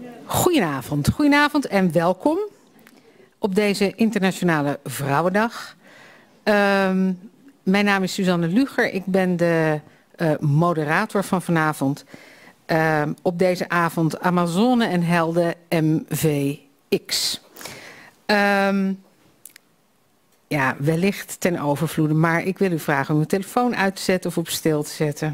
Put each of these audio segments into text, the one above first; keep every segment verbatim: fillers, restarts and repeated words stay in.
Goedenavond, goedenavond en welkom op deze Internationale Vrouwendag. Um, mijn naam is Suzanne Luger, ik ben de uh, moderator van vanavond. Uh, op deze avond Amazone en Helden M V X. Um, ja, wellicht ten overvloede, maar ik wil u vragen om uw telefoon uit te zetten of op stil te zetten.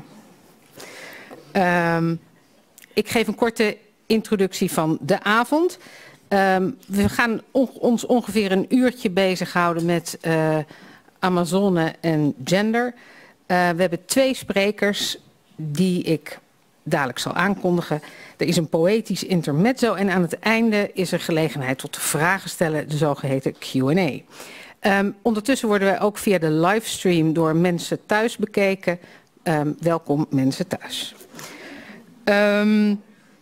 Um, ik geef een korte introductie van de avond. Um, we gaan on ons ongeveer een uurtje bezighouden met uh, Amazone en gender. Uh, we hebben twee sprekers die ik dadelijk zal aankondigen. Er is een poëtisch intermezzo en aan het einde is er gelegenheid tot vragen stellen, de zogeheten Q en A. Um, ondertussen worden wij ook via de livestream door mensen thuis bekeken. Um, welkom mensen thuis. Um,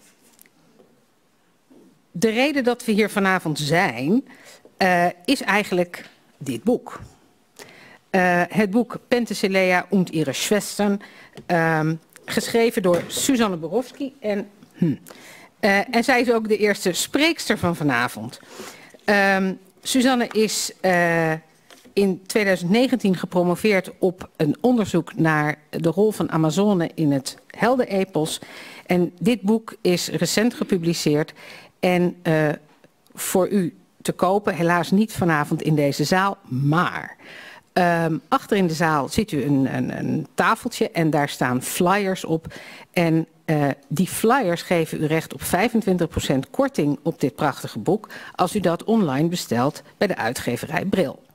de reden dat we hier vanavond zijn, uh, is eigenlijk dit boek. Uh, het boek Penthesilea und ihre Schwestern, um, geschreven door Suzanne Borowski. En, hm, uh, en zij is ook de eerste spreekster van vanavond. Um, Suzanne is uh, in twintig negentien gepromoveerd op een onderzoek naar de rol van Amazone in het heldenepos. En dit boek is recent gepubliceerd en uh, voor u te kopen, helaas niet vanavond in deze zaal, maar um, achter in de zaal ziet u een, een, een tafeltje en daar staan flyers op. En uh, die flyers geven u recht op vijfentwintig procent korting op dit prachtige boek als u dat online bestelt bij de uitgeverij Bril.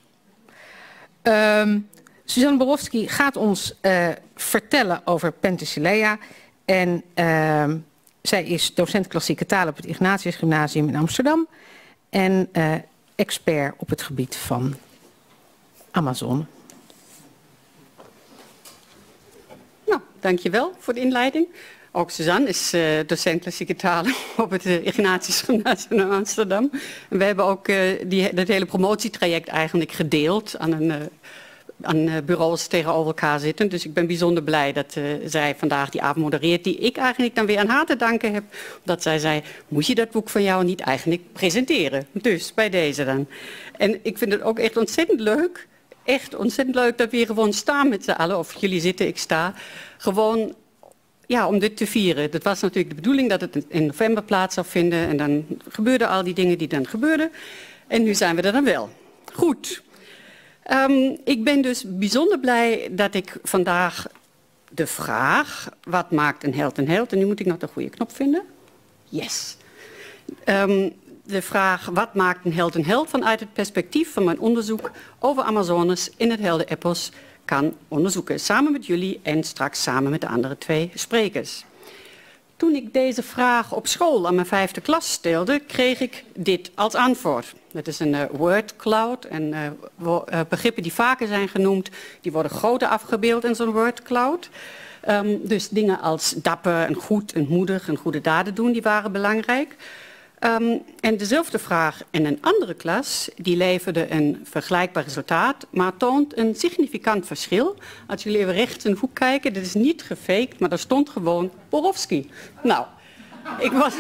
Um, Suzanne Borowski gaat ons uh, vertellen over Penthesilea en uh, zij is docent klassieke taal op het Ignatius Gymnasium in Amsterdam en uh, expert op het gebied van Amazone. Nou, dankjewel voor de inleiding. Ook Suzanne is uh, docent klassieke talen op het uh, Ignatius Gymnasium in Amsterdam. En we hebben ook uh, die, dat hele promotietraject eigenlijk gedeeld aan, een, uh, aan uh, bureaus tegenover elkaar zitten. Dus ik ben bijzonder blij dat uh, zij vandaag die avond modereert, die ik eigenlijk dan weer aan haar te danken heb. Omdat zij zei, moet je dat boek van jou niet eigenlijk presenteren? Dus bij deze dan. En ik vind het ook echt ontzettend leuk. Echt ontzettend leuk dat we hier gewoon staan met z'n allen. Of jullie zitten, ik sta. Gewoon ja, om dit te vieren. Dat was natuurlijk de bedoeling dat het in november plaats zou vinden. En dan gebeurden al die dingen die dan gebeurden. En nu zijn we er dan wel. Goed. Um, ik ben dus bijzonder blij dat ik vandaag de vraag, wat maakt een held een held? En nu moet ik nog de goede knop vinden. Yes. Um, de vraag, wat maakt een held een held? Vanuit het perspectief van mijn onderzoek over Amazones in het heldenepos kan onderzoeken. Samen met jullie en straks samen met de andere twee sprekers. Toen ik deze vraag op school aan mijn vijfde klas stelde, kreeg ik dit als antwoord. Dat is een uh, word cloud en uh, wo, uh, begrippen die vaker zijn genoemd, die worden groter afgebeeld in zo'n word cloud. Um, dus dingen als dapper en goed en moedig en goede daden doen, die waren belangrijk. Um, en dezelfde vraag in een andere klas, die leverde een vergelijkbaar resultaat, maar toont een significant verschil. Als jullie even rechts in de hoek kijken, dit is niet gefaked, maar daar stond gewoon Borowski. Nou, ik was,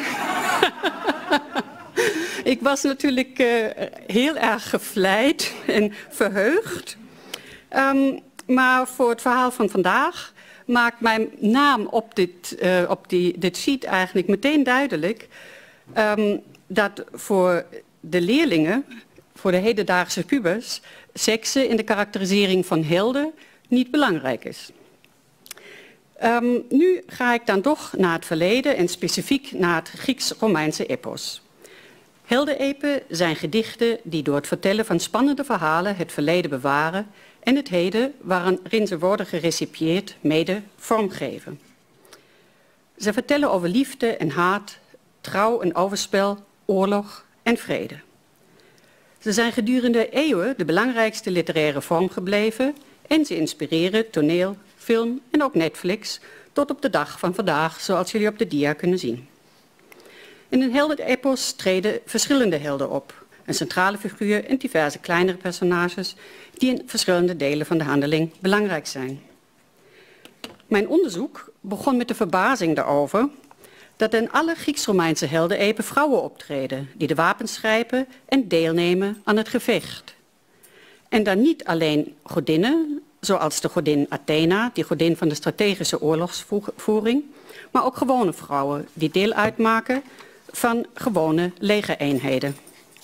ik was natuurlijk uh, heel erg gevleid en verheugd. Um, maar voor het verhaal van vandaag maakt mijn naam op dit, uh, op die, dit sheet eigenlijk meteen duidelijk Um, dat voor de leerlingen, voor de hedendaagse pubers, seksen in de karakterisering van helden niet belangrijk is. Um, nu ga ik dan toch naar het verleden en specifiek naar het Grieks-Romeinse epos. Heldenepen zijn gedichten die door het vertellen van spannende verhalen het verleden bewaren en het heden waarin ze worden gerecipieerd mede vormgeven. Ze vertellen over liefde en haat, trouw en overspel, oorlog en vrede. Ze zijn gedurende eeuwen de belangrijkste literaire vorm gebleven en ze inspireren toneel, film en ook Netflix tot op de dag van vandaag, zoals jullie op de dia kunnen zien. In een heldenepos treden verschillende helden op, een centrale figuur en diverse kleinere personages die in verschillende delen van de handeling belangrijk zijn. Mijn onderzoek begon met de verbazing daarover dat in alle Grieks-Romeinse heldenepen vrouwen optreden die de wapens grijpen en deelnemen aan het gevecht. En dan niet alleen godinnen, zoals de godin Athena, die godin van de strategische oorlogsvoering, maar ook gewone vrouwen die deel uitmaken van gewone legereenheden.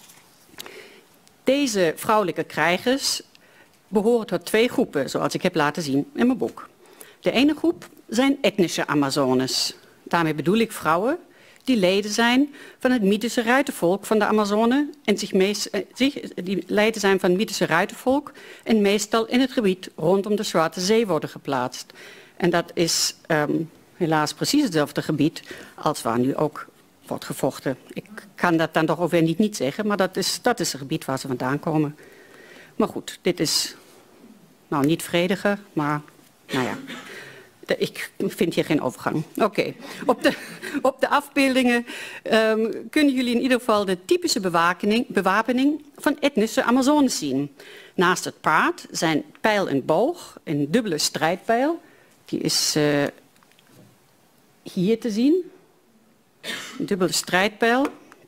Deze vrouwelijke krijgers behoren tot twee groepen, zoals ik heb laten zien in mijn boek. De ene groep zijn etnische Amazones. Daarmee bedoel ik vrouwen die leden zijn van het mythische ruitervolk van de Amazone en zich meest, zich, die leden zijn van het mythische ruitervolk en meestal in het gebied rondom de Zwarte Zee worden geplaatst. En dat is um, helaas precies hetzelfde gebied als waar nu ook wordt gevochten. Ik kan dat dan toch ook weer niet, niet zeggen, maar dat is, dat is het gebied waar ze vandaan komen. Maar goed, dit is nou niet vrediger, maar nou ja. Ik vind hier geen overgang. Oké. Okay. Op, de, op de afbeeldingen um, kunnen jullie in ieder geval de typische bewapening, bewapening van etnische Amazones zien. Naast het paard zijn pijl en boog, een dubbele strijdpijl. Die is uh, hier te zien. Een dubbele strijdpijl.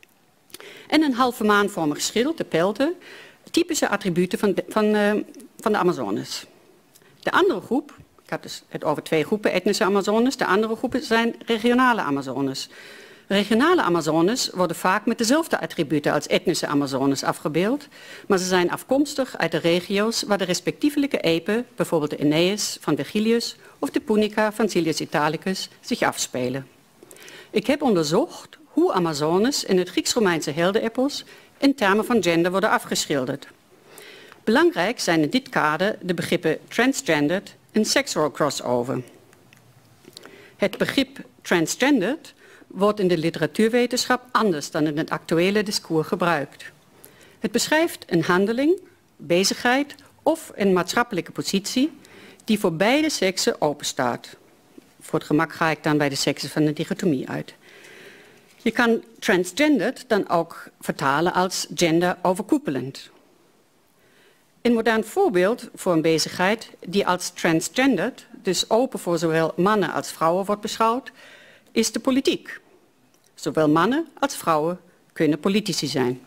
En een halve maanvormig schild, de pelte. Typische attributen van de, van, uh, van de Amazones. De andere groep... Ik heb dus het over twee groepen etnische Amazones. De andere groepen zijn regionale Amazones. Regionale Amazones worden vaak met dezelfde attributen als etnische Amazones afgebeeld. Maar ze zijn afkomstig uit de regio's waar de respectievelijke epen, bijvoorbeeld de Aeneis van Virgilius of de Punica van Silius Italicus, zich afspelen. Ik heb onderzocht hoe Amazones in het Grieks-Romeinse heldenepos in termen van gender worden afgeschilderd. Belangrijk zijn in dit kader de begrippen transgendered en sexual crossover. Het begrip transgendered wordt in de literatuurwetenschap anders dan in het actuele discours gebruikt. Het beschrijft een handeling, bezigheid of een maatschappelijke positie die voor beide seksen openstaat. Voor het gemak ga ik dan bij de seksen van de dichotomie uit. Je kan transgendered dan ook vertalen als genderoverkoepelend. Een modern voorbeeld voor een bezigheid die als transgendered, dus open voor zowel mannen als vrouwen wordt beschouwd, is de politiek. Zowel mannen als vrouwen kunnen politici zijn.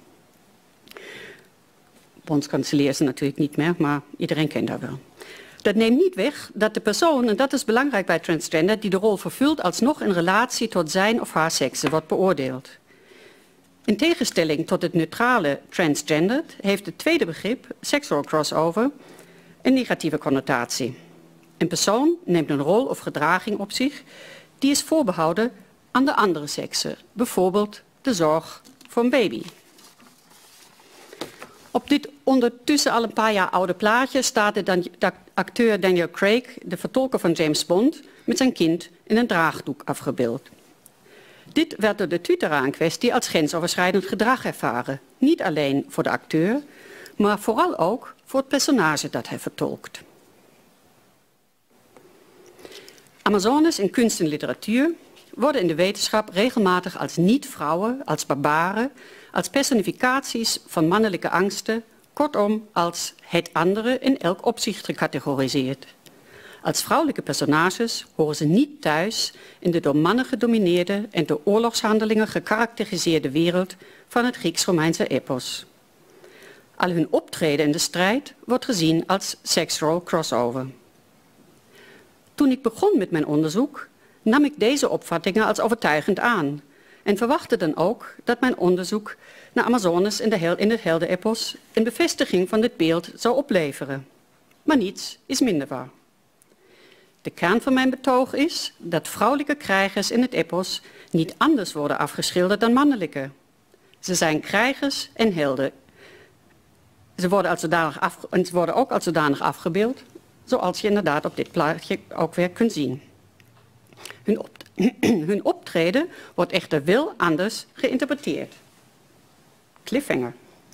Bondskanselier is er natuurlijk niet meer, maar iedereen kent dat wel. Dat neemt niet weg dat de persoon, en dat is belangrijk bij transgender, die de rol vervult alsnog in relatie tot zijn of haar sekse wordt beoordeeld. In tegenstelling tot het neutrale transgendered heeft het tweede begrip, sexual crossover, een negatieve connotatie. Een persoon neemt een rol of gedraging op zich die is voorbehouden aan de andere sekse, bijvoorbeeld de zorg voor een baby. Op dit ondertussen al een paar jaar oude plaatje staat de acteur Daniel Craig, de vertolker van James Bond, met zijn kind in een draagdoek afgebeeld. Dit werd door de twitteraar in kwestie als grensoverschrijdend gedrag ervaren. Niet alleen voor de acteur, maar vooral ook voor het personage dat hij vertolkt. Amazones in kunst en literatuur worden in de wetenschap regelmatig als niet-vrouwen, als barbaren, als personificaties van mannelijke angsten, kortom als het andere in elk opzicht gecategoriseerd. Als vrouwelijke personages horen ze niet thuis in de door mannen gedomineerde en door oorlogshandelingen gekarakteriseerde wereld van het Grieks-Romeinse epos. Al hun optreden in de strijd wordt gezien als sexual crossover. Toen ik begon met mijn onderzoek, nam ik deze opvattingen als overtuigend aan en verwachtte dan ook dat mijn onderzoek naar Amazones in, de hel in het heldenepos een bevestiging van dit beeld zou opleveren. Maar niets is minder waar. De kern van mijn betoog is dat vrouwelijke krijgers in het epos niet anders worden afgeschilderd dan mannelijke. Ze zijn krijgers en helden. Ze worden, als zodanig af, en ze worden ook als zodanig afgebeeld, zoals je inderdaad op dit plaatje ook weer kunt zien. Hun, op, hun optreden wordt echter wel anders geïnterpreteerd. Cliffhanger.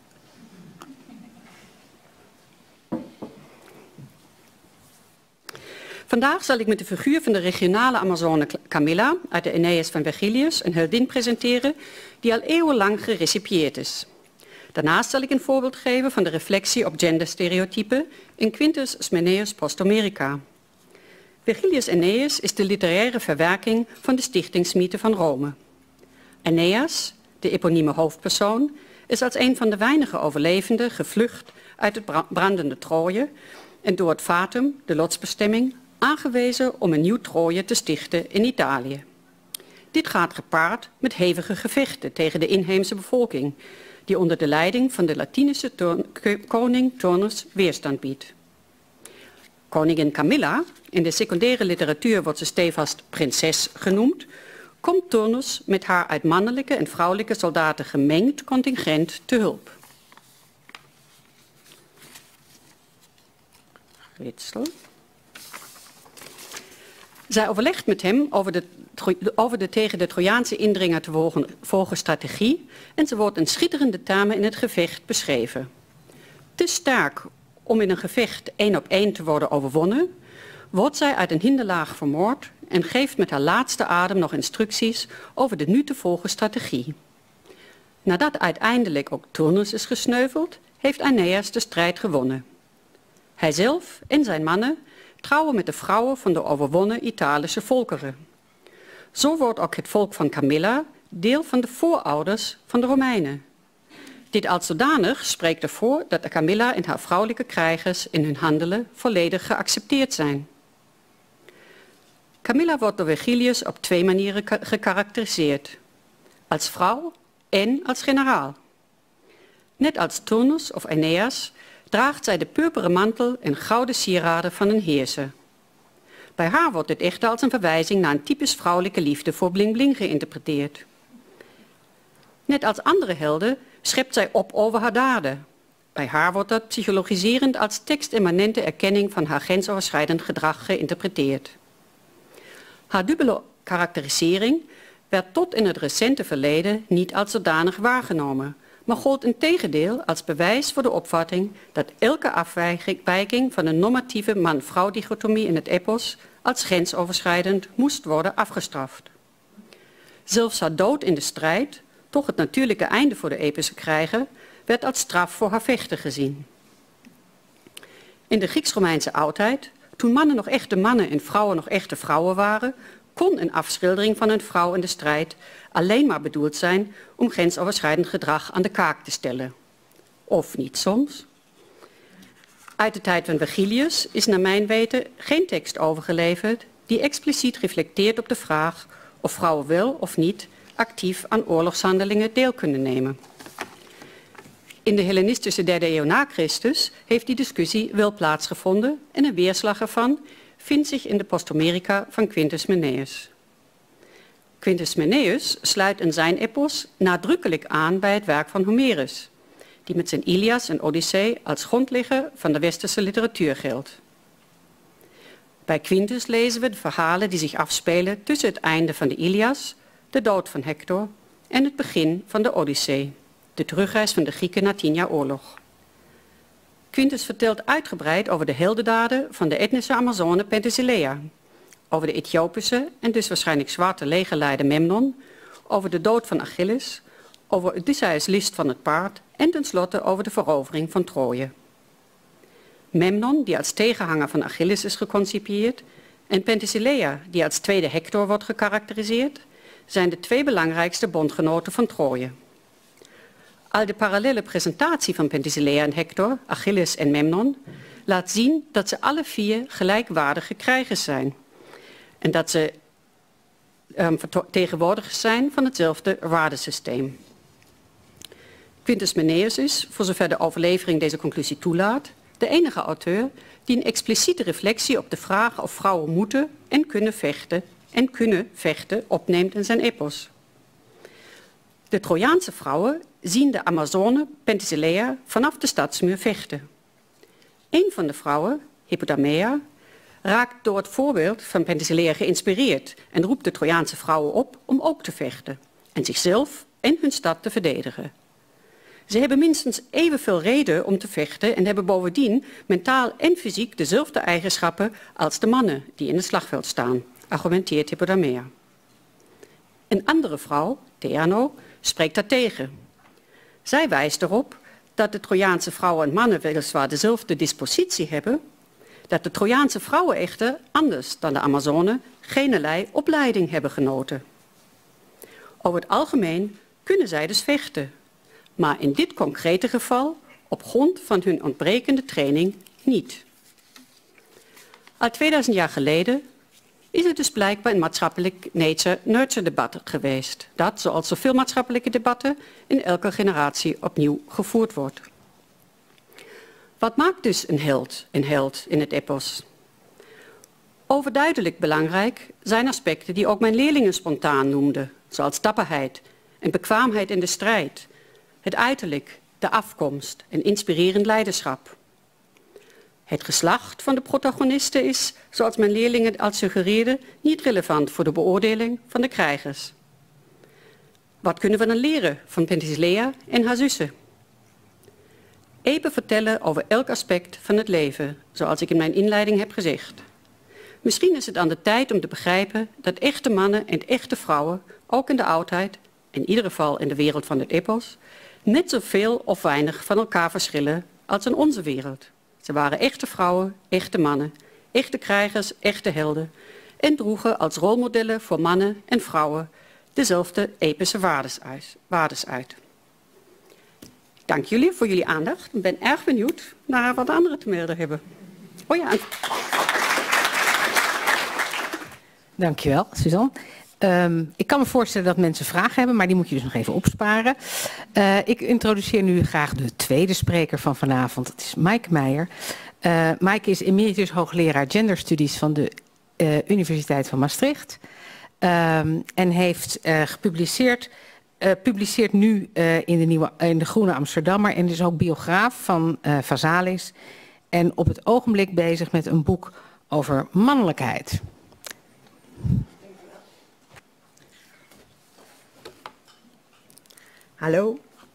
Vandaag zal ik met de figuur van de regionale Amazone Camilla uit de Aeneis van Virgilius een heldin presenteren die al eeuwenlang gerecipieerd is. Daarnaast zal ik een voorbeeld geven van de reflectie op genderstereotypen in Quintus Smeneus Post Homerica. Virgilius Aeneas is de literaire verwerking van de stichtingsmythe van Rome. Aeneas, de eponieme hoofdpersoon, is als een van de weinige overlevenden gevlucht uit het brandende Troje en door het fatum, de lotsbestemming, aangewezen om een nieuw Troje te stichten in Italië. Dit gaat gepaard met hevige gevechten tegen de inheemse bevolking, die onder de leiding van de Latinische koning Turnus weerstand biedt. Koningin Camilla, in de secundaire literatuur wordt ze stevast prinses genoemd, komt Turnus met haar uit mannelijke en vrouwelijke soldaten gemengd contingent te hulp. Ritsel. Zij overlegt met hem over de, over de tegen de Trojaanse indringer te volgen, volgen strategie en ze wordt in schitterende termen in het gevecht beschreven. Te sterk om in een gevecht één op één te worden overwonnen, wordt zij uit een hinderlaag vermoord en geeft met haar laatste adem nog instructies over de nu te volgen strategie. Nadat uiteindelijk ook Turnus is gesneuveld, heeft Aeneas de strijd gewonnen. Hijzelf en zijn mannen trouwen met de vrouwen van de overwonnen Italische volkeren. Zo wordt ook het volk van Camilla deel van de voorouders van de Romeinen. Dit als zodanig spreekt ervoor dat Camilla en haar vrouwelijke krijgers in hun handelen volledig geaccepteerd zijn. Camilla wordt door Virgilius op twee manieren gekarakteriseerd. Als vrouw en als generaal. Net als Turnus of Aeneas draagt zij de purperen mantel en gouden sieraden van een heerser. Bij haar wordt dit echter als een verwijzing naar een typisch vrouwelijke liefde voor bling bling geïnterpreteerd. Net als andere helden schept zij op over haar daden. Bij haar wordt dat psychologiserend als tekstimmanente erkenning van haar grensoverschrijdend gedrag geïnterpreteerd. Haar dubbele karakterisering werd tot in het recente verleden niet als zodanig waargenomen, maar gold integendeel als bewijs voor de opvatting dat elke afwijking van een normatieve man-vrouw dichotomie in het epos als grensoverschrijdend moest worden afgestraft. Zelfs haar dood in de strijd, toch het natuurlijke einde voor de epische krijger, werd als straf voor haar vechten gezien. In de Grieks-Romeinse oudheid, toen mannen nog echte mannen en vrouwen nog echte vrouwen waren, kon een afschildering van een vrouw in de strijd alleen maar bedoeld zijn om grensoverschrijdend gedrag aan de kaak te stellen. Of niet soms. Uit de tijd van Virgilius is naar mijn weten geen tekst overgeleverd die expliciet reflecteert op de vraag of vrouwen wel of niet actief aan oorlogshandelingen deel kunnen nemen. In de Hellenistische derde eeuw na Christus heeft die discussie wel plaatsgevonden en een weerslag ervan vindt zich in de Posthomerica van Quintus Menneus. Quintus Menneus sluit in zijn epos nadrukkelijk aan bij het werk van Homerus, die met zijn Ilias en Odyssee als grondlegger van de westerse literatuur geldt. Bij Quintus lezen we de verhalen die zich afspelen tussen het einde van de Ilias, de dood van Hector en het begin van de Odyssee, de terugreis van de Grieken na tien jaar oorlog. Quintus vertelt uitgebreid over de heldendaden van de etnische Amazone Penthesilea, over de Ethiopische en dus waarschijnlijk zwarte legerleider Memnon, over de dood van Achilles, over Odysseus' list van het paard en tenslotte over de verovering van Troje. Memnon, die als tegenhanger van Achilles is geconcipieerd, en Penthesilea, die als tweede Hector wordt gekarakteriseerd, zijn de twee belangrijkste bondgenoten van Troje. Al de parallele presentatie van Penthesilea en Hector, Achilles en Memnon, laat zien dat ze alle vier gelijkwaardige krijgers zijn. En dat ze um, vertegenwoordigers zijn van hetzelfde waardesysteem. Quintus Menneus is, voor zover de overlevering deze conclusie toelaat, de enige auteur die een expliciete reflectie op de vraag of vrouwen moeten en kunnen vechten en kunnen vechten opneemt in zijn epos. De Trojaanse vrouwen zien de Amazone Penthesilea vanaf de stadsmuur vechten. Een van de vrouwen, Hippodamia, raakt door het voorbeeld van Penthesilea geïnspireerd en roept de Trojaanse vrouwen op om ook te vechten en zichzelf en hun stad te verdedigen. Ze hebben minstens evenveel reden om te vechten en hebben bovendien mentaal en fysiek dezelfde eigenschappen als de mannen die in het slagveld staan, argumenteert Hippodamia. Een andere vrouw, Theano, spreekt daartegen. Zij wijst erop dat de Trojaanse vrouwen en mannen weliswaar dezelfde dispositie hebben, dat de Trojaanse vrouwen echter, anders dan de Amazonen, geen opleiding hebben genoten. Over het algemeen kunnen zij dus vechten, maar in dit concrete geval op grond van hun ontbrekende training niet. Al tweeduizend jaar geleden is het dus blijkbaar een maatschappelijk nature-nurture debat geweest, dat, zoals zoveel maatschappelijke debatten, in elke generatie opnieuw gevoerd wordt. Wat maakt dus een held een held in het epos? Overduidelijk belangrijk zijn aspecten die ook mijn leerlingen spontaan noemden, zoals dapperheid en bekwaamheid in de strijd, het uiterlijk, de afkomst en inspirerend leiderschap. Het geslacht van de protagonisten is, zoals mijn leerlingen al suggereerden, niet relevant voor de beoordeling van de krijgers. Wat kunnen we dan leren van Penthesilea en haar zussen? Epen vertellen over elk aspect van het leven, zoals ik in mijn inleiding heb gezegd. Misschien is het aan de tijd om te begrijpen dat echte mannen en echte vrouwen, ook in de oudheid, in ieder geval in de wereld van het epos, net zoveel of weinig van elkaar verschillen als in onze wereld. Ze waren echte vrouwen, echte mannen, echte krijgers, echte helden en droegen als rolmodellen voor mannen en vrouwen dezelfde epische waardes uit. Dank jullie voor jullie aandacht. Ik ben erg benieuwd naar wat anderen te melden hebben. Oh ja. Dankjewel, Suzanne. Um, ik kan me voorstellen dat mensen vragen hebben, maar die moet je dus nog even opsparen. Uh, ik introduceer nu graag de tweede spreker van vanavond. Dat is Maaike Meijer. Uh, Maaike is emeritus hoogleraar genderstudies van de uh, Universiteit van Maastricht. Um, en heeft uh, gepubliceerd, uh, publiceert nu uh, in, de nieuwe, in de Groene Amsterdammer en is ook biograaf van uh, Vazalis. En op het ogenblik bezig met een boek over mannelijkheid. Hallo.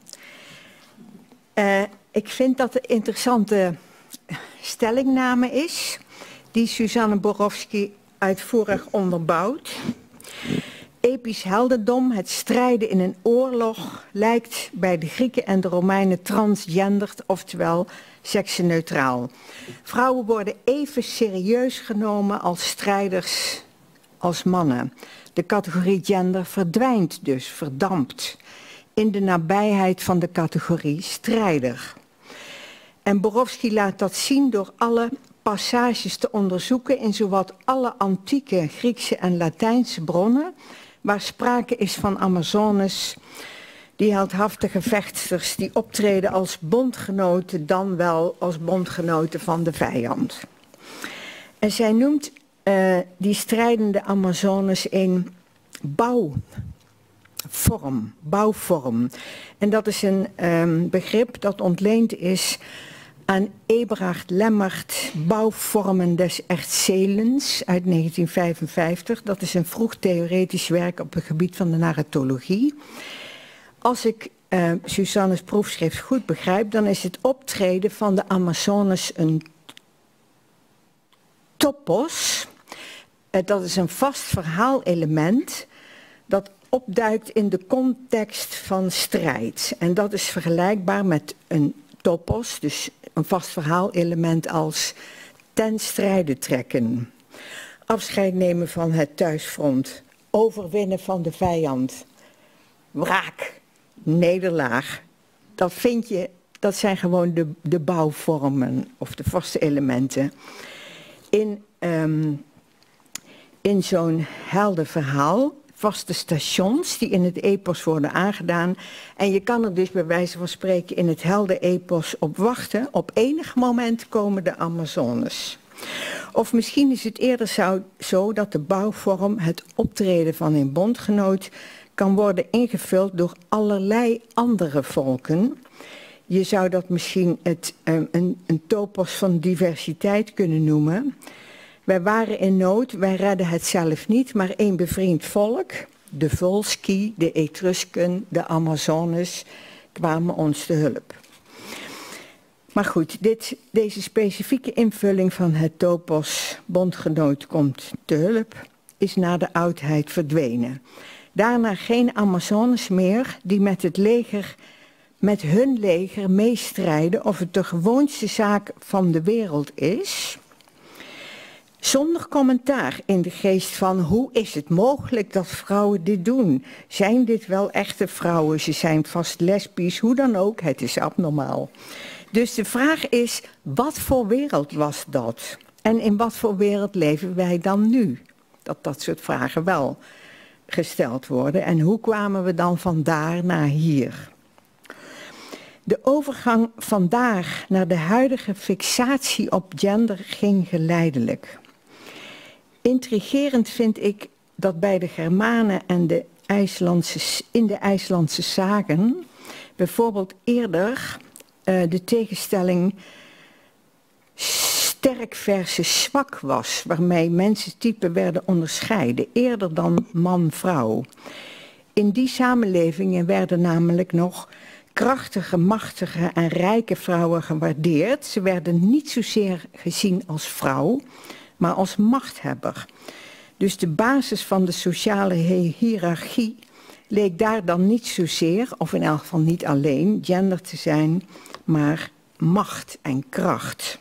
Uh, ik vind dat een interessante stellingname is, die Suzanne Borowski uitvoerig onderbouwt. Episch heldendom, het strijden in een oorlog, lijkt bij de Grieken en de Romeinen transgenderd, oftewel seksenneutraal. Vrouwen worden even serieus genomen als strijders als mannen. De categorie gender verdwijnt dus, verdampt in de nabijheid van de categorie strijder. En Borowski laat dat zien door alle passages te onderzoeken in zowat alle antieke Griekse en Latijnse bronnen, waar sprake is van Amazones, die heldhaftige vechtsters die optreden als bondgenoten, dan wel als bondgenoten van de vijand. En zij noemt uh, die strijdende Amazones een bouw. Vorm, bouwvorm. En dat is een um, begrip dat ontleend is aan Eberhard Lemmert, Bouwvormen des Erzählens uit negentien vijfenvijftig. Dat is een vroeg theoretisch werk op het gebied van de narratologie. Als ik uh, Suzanne's proefschrift goed begrijp, dan is het optreden van de Amazones een topos. Uh, dat is een vast verhaalelement dat opduikt in de context van strijd. En dat is vergelijkbaar met een topos, dus een vast verhaalelement als ten strijde trekken. Afscheid nemen van het thuisfront, overwinnen van de vijand, wraak, nederlaag. Dat vind je, dat zijn gewoon de, de bouwvormen of de vaste elementen. In, um, in zo'n helder verhaal, vaste stations die in het epos worden aangedaan. En je kan er dus bij wijze van spreken in het helder epos op wachten. Op enig moment komen de Amazones. Of misschien is het eerder zo, zo dat de bouwvorm, het optreden van een bondgenoot, kan worden ingevuld door allerlei andere volken. Je zou dat misschien het, um, een, een topos van diversiteit kunnen noemen. Wij waren in nood, wij redden het zelf niet, maar één bevriend volk, de Volsci, de Etrusken, de Amazones, kwamen ons te hulp. Maar goed, dit, deze specifieke invulling van het topos bondgenoot komt te hulp, is na de oudheid verdwenen. Daarna geen Amazones meer die met het leger, met hun leger meestrijden of het de gewoonste zaak van de wereld is. Zonder commentaar, in de geest van hoe is het mogelijk dat vrouwen dit doen? Zijn dit wel echte vrouwen? Ze zijn vast lesbisch, hoe dan ook, het is abnormaal. Dus de vraag is, wat voor wereld was dat? En in wat voor wereld leven wij dan nu? Dat dat soort vragen wel gesteld worden. En hoe kwamen we dan van daar naar hier? De overgang van daar naar de huidige fixatie op gender ging geleidelijk. Intrigerend vind ik dat bij de Germanen en de IJslandse, in de IJslandse sagen bijvoorbeeld eerder uh, de tegenstelling sterk versus zwak was, waarmee mensentypen werden onderscheiden, eerder dan man-vrouw. In die samenlevingen werden namelijk nog krachtige, machtige en rijke vrouwen gewaardeerd. Ze werden niet zozeer gezien als vrouw, maar als machthebber. Dus de basis van de sociale hiërarchie leek daar dan niet zozeer, of in elk geval niet alleen, gender te zijn, maar macht en kracht.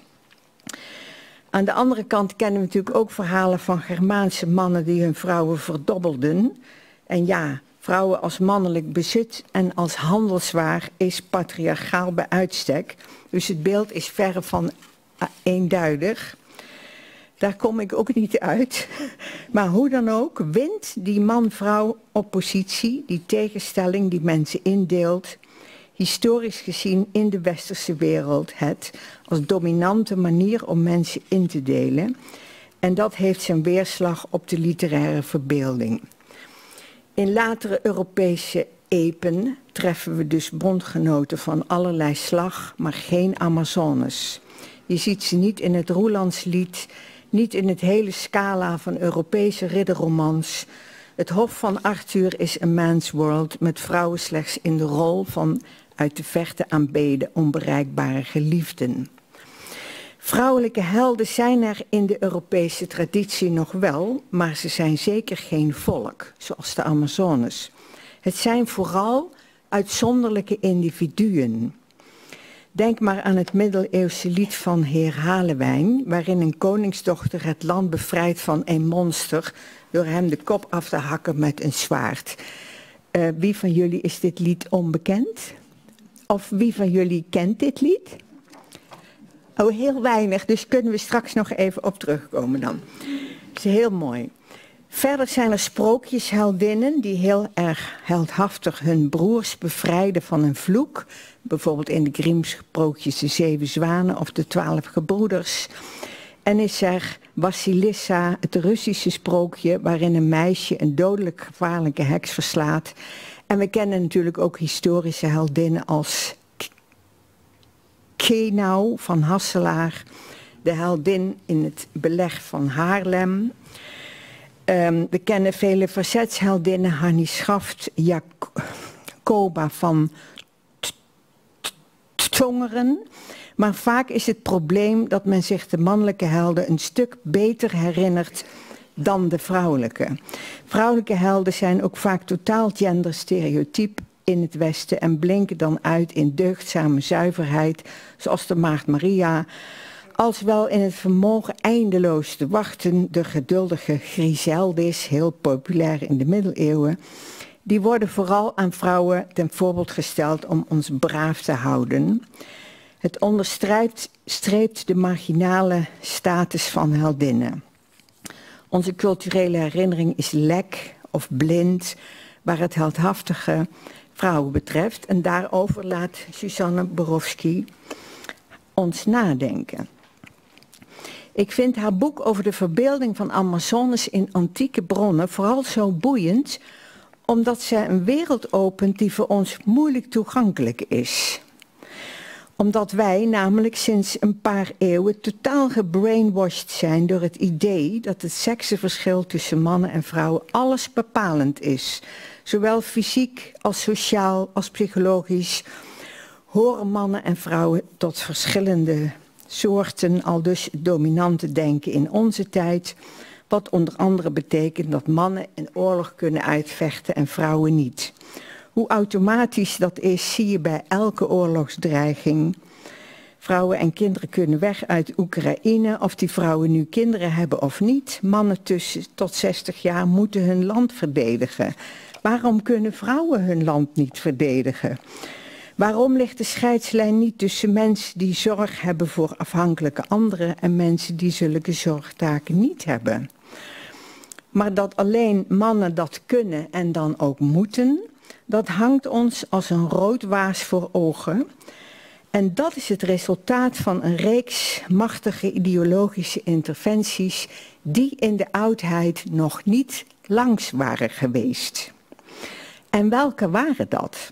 Aan de andere kant kennen we natuurlijk ook verhalen van Germaanse mannen die hun vrouwen verdobbelden. En ja, vrouwen als mannelijk bezit en als handelswaar is patriarchaal bij uitstek. Dus het beeld is verre van eenduidig. Daar kom ik ook niet uit. Maar hoe dan ook, wint die man-vrouw oppositie, die tegenstelling die mensen indeelt, historisch gezien in de westerse wereld het als dominante manier om mensen in te delen. En dat heeft zijn weerslag op de literaire verbeelding. In latere Europese epen treffen we dus bondgenoten van allerlei slag, maar geen Amazones. Je ziet ze niet in het Roelandslied, niet in het hele scala van Europese ridderromans. Het Hof van Arthur is a man's world, met vrouwen slechts in de rol van uit de verte aanbeden onbereikbare geliefden. Vrouwelijke helden zijn er in de Europese traditie nog wel, maar ze zijn zeker geen volk, zoals de Amazones. Het zijn vooral uitzonderlijke individuen. Denk maar aan het middeleeuwse lied van Heer Halewijn, waarin een koningsdochter het land bevrijdt van een monster door hem de kop af te hakken met een zwaard. Uh, wie van jullie is dit lied onbekend? Of wie van jullie kent dit lied? Oh, heel weinig, dus kunnen we straks nog even op terugkomen dan. Dat is heel mooi. Verder zijn er sprookjesheldinnen die heel erg heldhaftig hun broers bevrijden van een vloek. Bijvoorbeeld in de Grimm's sprookjes de Zeven Zwanen of de Twaalf Gebroeders. En is er Vasilissa, het Russische sprookje waarin een meisje een dodelijk gevaarlijke heks verslaat. En we kennen natuurlijk ook historische heldinnen als Kenau van Hasselaar, de heldin in het beleg van Haarlem. Um, we kennen vele verzetsheldinnen, Hannie Schaft, Jacoba van Tongeren. Maar vaak is het probleem dat men zich de mannelijke helden een stuk beter herinnert dan de vrouwelijke. Vrouwelijke helden zijn ook vaak totaal genderstereotyp in het Westen en blinken dan uit in deugdzame zuiverheid, zoals de Maagd Maria, als wel in het vermogen eindeloos te wachten, de geduldige Griseldis, heel populair in de middeleeuwen. Die worden vooral aan vrouwen ten voorbeeld gesteld om ons braaf te houden. Het onderstreept streept de marginale status van heldinnen. Onze culturele herinnering is lek of blind, waar het heldhaftige vrouwen betreft. En daarover laat Suzanne Borowski ons nadenken. Ik vind haar boek over de verbeelding van Amazones in antieke bronnen vooral zo boeiend, omdat zij een wereld opent die voor ons moeilijk toegankelijk is. Omdat wij namelijk sinds een paar eeuwen totaal gebrainwashed zijn door het idee dat het seksenverschil tussen mannen en vrouwen alles bepalend is. Zowel fysiek als sociaal als psychologisch horen mannen en vrouwen tot verschillende soorten, al dus dominante denken in onze tijd. Wat onder andere betekent dat mannen een oorlog kunnen uitvechten en vrouwen niet. Hoe automatisch dat is, zie je bij elke oorlogsdreiging. Vrouwen en kinderen kunnen weg uit Oekraïne, of die vrouwen nu kinderen hebben of niet. Mannen tussen tot zestig jaar moeten hun land verdedigen. Waarom kunnen vrouwen hun land niet verdedigen? Waarom ligt de scheidslijn niet tussen mensen die zorg hebben voor afhankelijke anderen en mensen die zulke zorgtaken niet hebben? Maar dat alleen mannen dat kunnen en dan ook moeten, dat hangt ons als een rood waas voor ogen. En dat is het resultaat van een reeks machtige ideologische interventies die in de oudheid nog niet langs waren geweest. En welke waren dat?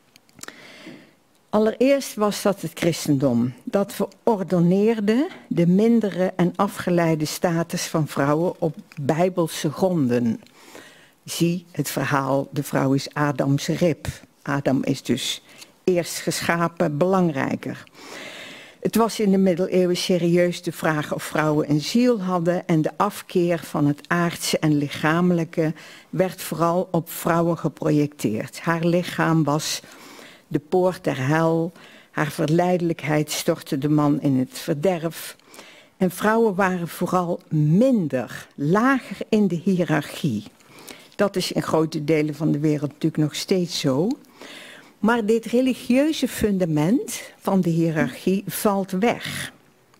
Allereerst was dat het christendom. Dat verordoneerde de mindere en afgeleide status van vrouwen op bijbelse gronden. Zie het verhaal, de vrouw is Adams rib. Adam is dus eerst geschapen belangrijker. Het was in de middeleeuwen serieus de vraag of vrouwen een ziel hadden en de afkeer van het aardse en lichamelijke werd vooral op vrouwen geprojecteerd. Haar lichaam was de poort der hel, haar verleidelijkheid stortte de man in het verderf. En vrouwen waren vooral minder, lager in de hiërarchie. Dat is in grote delen van de wereld natuurlijk nog steeds zo. Maar dit religieuze fundament van de hiërarchie valt weg.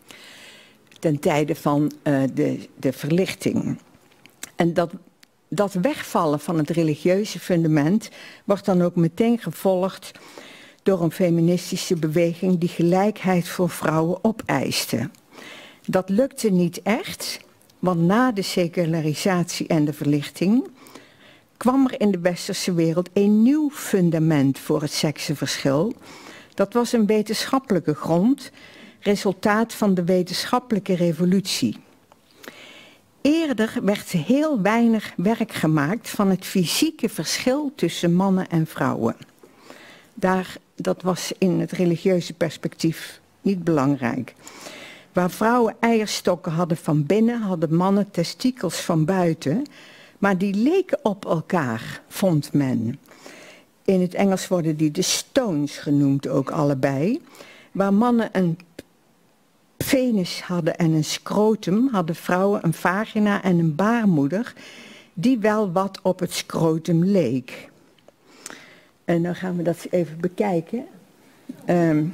Ten tijde van uh, de, de verlichting. En dat, dat wegvallen van het religieuze fundament wordt dan ook meteen gevolgd door een feministische beweging die gelijkheid voor vrouwen opeiste. Dat lukte niet echt, want na de secularisatie en de verlichting kwam er in de westerse wereld een nieuw fundament voor het seksenverschil. Dat was een wetenschappelijke grond, resultaat van de wetenschappelijke revolutie. Eerder werd heel weinig werk gemaakt van het fysieke verschil tussen mannen en vrouwen. Daar, dat was in het religieuze perspectief niet belangrijk. Waar vrouwen eierstokken hadden van binnen, hadden mannen testikels van buiten. Maar die leken op elkaar, vond men. In het Engels worden die de stones genoemd, ook allebei. Waar mannen een penis hadden en een scrotum, hadden vrouwen een vagina en een baarmoeder, die wel wat op het scrotum leek. En dan gaan we dat even bekijken. Um,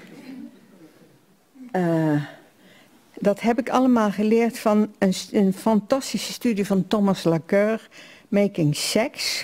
uh, Dat heb ik allemaal geleerd van een, een fantastische studie van Thomas Laqueur, Making Sex.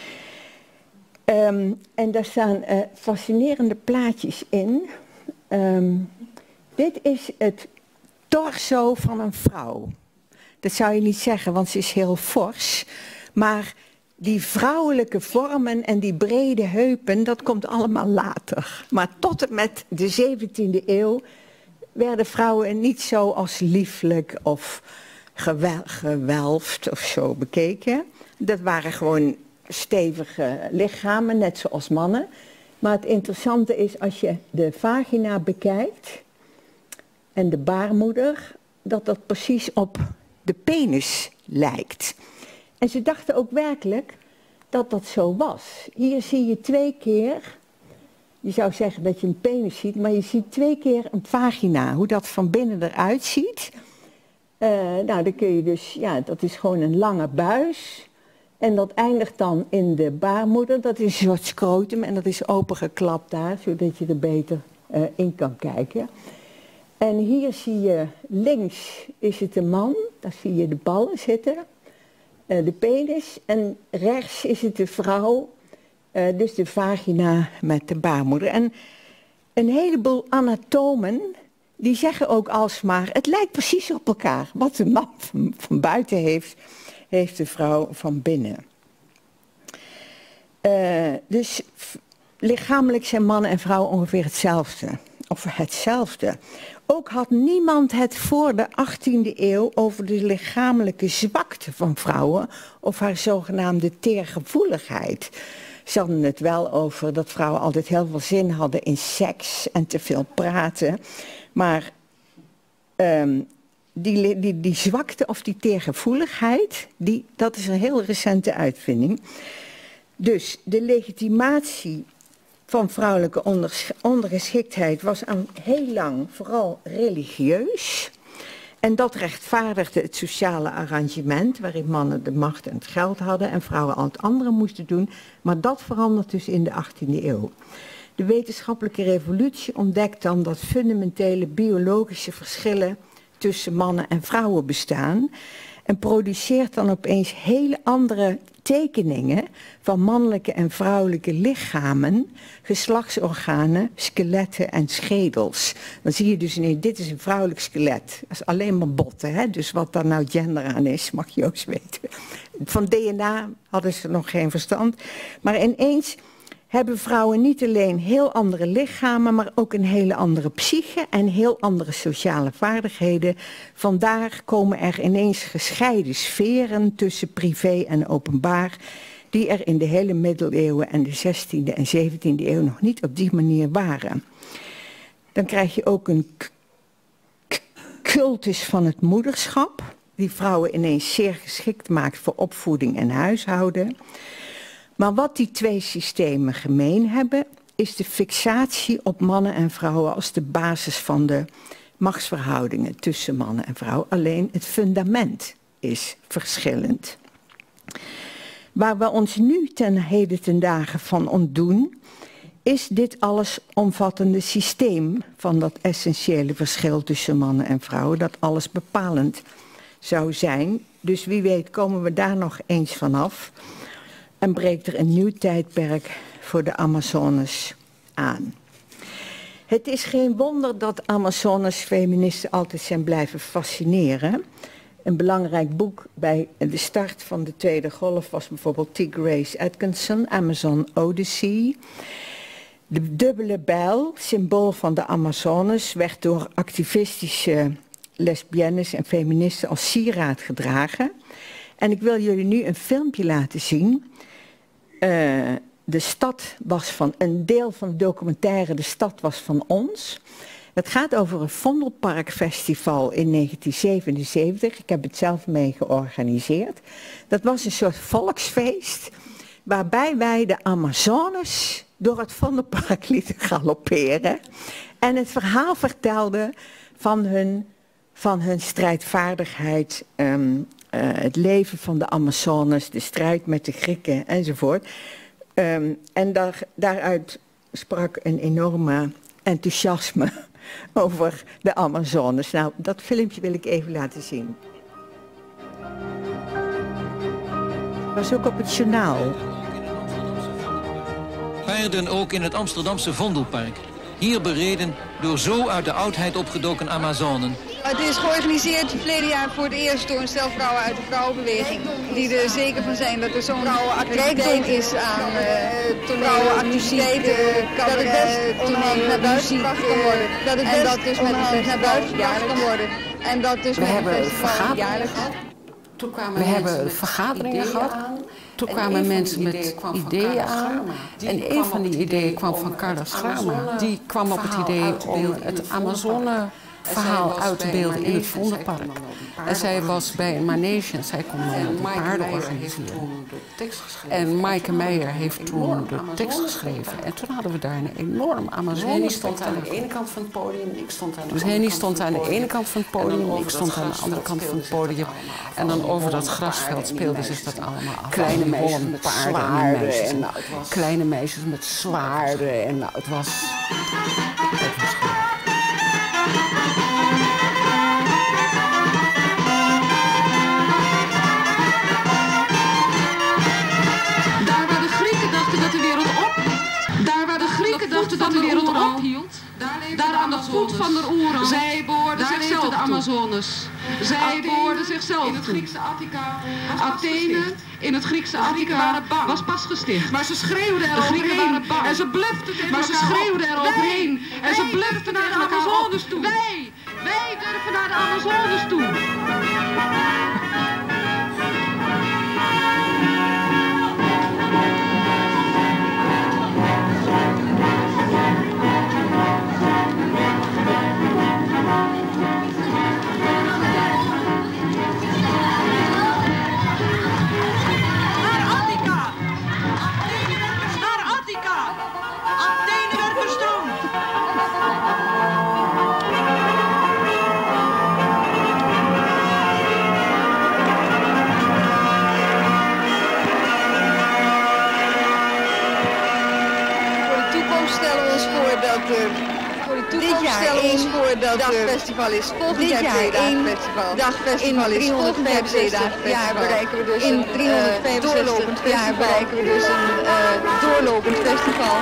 Um, en daar staan uh, fascinerende plaatjes in. Um, dit is het torso van een vrouw. Dat zou je niet zeggen, want ze is heel fors. Maar die vrouwelijke vormen en die brede heupen, dat komt allemaal later. Maar tot en met de zeventiende eeuw werden vrouwen niet zo als lieflijk of gewel, gewelfd of zo bekeken. Dat waren gewoon stevige lichamen, net zoals mannen. Maar het interessante is, als je de vagina bekijkt en de baarmoeder, dat dat precies op de penis lijkt. En ze dachten ook werkelijk dat dat zo was. Hier zie je twee keer, je zou zeggen dat je een penis ziet, maar je ziet twee keer een vagina. Hoe dat van binnen eruit ziet. Uh, nou, dan kun je dus, ja, dat is gewoon een lange buis. En dat eindigt dan in de baarmoeder. Dat is een soort scrotum en dat is opengeklapt daar, zodat je er beter uh, in kan kijken. En hier zie je, links is het de man, daar zie je de ballen zitten, uh, de penis. En rechts is het de vrouw, uh, dus de vagina met de baarmoeder. En een heleboel anatomen, die zeggen ook alsmaar, het lijkt precies op elkaar. Wat de man van, van buiten heeft, heeft de vrouw van binnen. Uh, dus lichamelijk zijn mannen en vrouwen ongeveer hetzelfde. Of hetzelfde. Ook had niemand het voor de achttiende eeuw over de lichamelijke zwakte van vrouwen of haar zogenaamde teergevoeligheid. Ze hadden het wel over dat vrouwen altijd heel veel zin hadden in seks en te veel praten. Maar um, die, die, die zwakte of die teergevoeligheid, die, dat is een heel recente uitvinding. Dus de legitimatie van vrouwelijke ondergeschiktheid was aan heel lang vooral religieus. En dat rechtvaardigde het sociale arrangement waarin mannen de macht en het geld hadden en vrouwen al het andere moesten doen. Maar dat verandert dus in de achttiende eeuw. De wetenschappelijke revolutie ontdekt dan dat fundamentele biologische verschillen tussen mannen en vrouwen bestaan. En produceert dan opeens hele andere tekeningen van mannelijke en vrouwelijke lichamen, geslachtsorganen, skeletten en schedels. Dan zie je dus, nee, dit is een vrouwelijk skelet. Dat is alleen maar botten, hè? Dus wat daar nou gender aan is, mag Joost weten. Van D N A hadden ze nog geen verstand. Maar ineens hebben vrouwen niet alleen heel andere lichamen, maar ook een hele andere psyche en heel andere sociale vaardigheden. Vandaar komen er ineens gescheiden sferen tussen privé en openbaar, die er in de hele middeleeuwen en de zestiende en zeventiende eeuw nog niet op die manier waren. Dan krijg je ook een cultus van het moederschap, die vrouwen ineens zeer geschikt maakt voor opvoeding en huishouden. Maar wat die twee systemen gemeen hebben, is de fixatie op mannen en vrouwen als de basis van de machtsverhoudingen tussen mannen en vrouwen. Alleen het fundament is verschillend. Waar we ons nu ten heden ten dagen van ontdoen, is dit allesomvattende systeem van dat essentiële verschil tussen mannen en vrouwen, dat alles bepalend zou zijn. Dus wie weet komen we daar nog eens vanaf. En breekt er een nieuw tijdperk voor de Amazones aan. Het is geen wonder dat Amazones feministen altijd zijn blijven fascineren. Een belangrijk boek bij de start van de Tweede Golf was bijvoorbeeld T. Grace Atkinson, Amazon Odyssey. De dubbele bijl, symbool van de Amazones, werd door activistische lesbiennes en feministen als sieraad gedragen. En ik wil jullie nu een filmpje laten zien. Uh, de stad was van, een deel van de documentaire De Stad was van ons. Het gaat over een Vondelparkfestival in negentien zevenenzeventig. Ik heb het zelf mee georganiseerd. Dat was een soort volksfeest waarbij wij de Amazones door het Vondelpark lieten galopperen. En het verhaal vertelden van hun, van hun strijdvaardigheid, um, Uh, het leven van de Amazones, de strijd met de Grieken enzovoort. Um, en daar, daaruit sprak een enorme enthousiasme over de Amazones. Nou, dat filmpje wil ik even laten zien. Dat was ook op het journaal. Paarden ook in het Amsterdamse Vondelpark. Hier bereden door zo uit de oudheid opgedoken Amazonen. Het is georganiseerd verleden jaar voor het eerst door een stel vrouwen uit de vrouwenbeweging. Die er zeker van zijn dat er zo'n rijkdom is aan uh, vrouwenactiviteiten, cabaret, toneel, naar buiten gebracht kan worden. Dat het en dat dus met een naar buiten gebracht kan worden. En dat dus we met hebben een festival jaarlijks. Toen kwamen we hebben vergaderingen gehad. Toen kwamen mensen met ideeën aan. En een van die ideeën kwam van Carla Schrama. Die kwam op het idee om het Amazone verhaal uit te beelden in het Vondelpark. En zij was bij een manege en zij kon de paarden organiseren. En Maaike Meijer heeft toen de tekst geschreven. En toen hadden we daar een enorm Amazone. Dus stond aan de ene kant van het podium, ik stond aan de Dus Henny stond aan de ene kant van het podium, ik stond aan de andere kant van het podium. En dan over dat grasveld speelde zich dat allemaal af. Kleine meisjes met paarden zwaarden. en meisjes. En nou, het was... Kleine meisjes met zwaarden. En nou, het was... Het was goed. dachten dat de wereld ophield. Daar aan de voet van de Oeran. Zij behoorden zichzelf de Amazones. Zij behoorden zichzelf in het Griekse Attica. Athene in het Griekse Attica was pas gesticht. Maar ze schreeuwden eroverheen. En ze bluften tegen Maar ze schreeuwden eroverheen. En ze bluften naar de Amazones toe. Wij, wij durven naar de Amazones toe. Athene! stellen we ons voor dat er... Voor de toekomst stellen we ons voor dat er dagfestival is. Volgend jaar één dagfestival is. Volgend jaar tweedaagfestival. Ja, bereiken we dus een doorlopend jaar bereiken we dus een uh, doorlopend festival.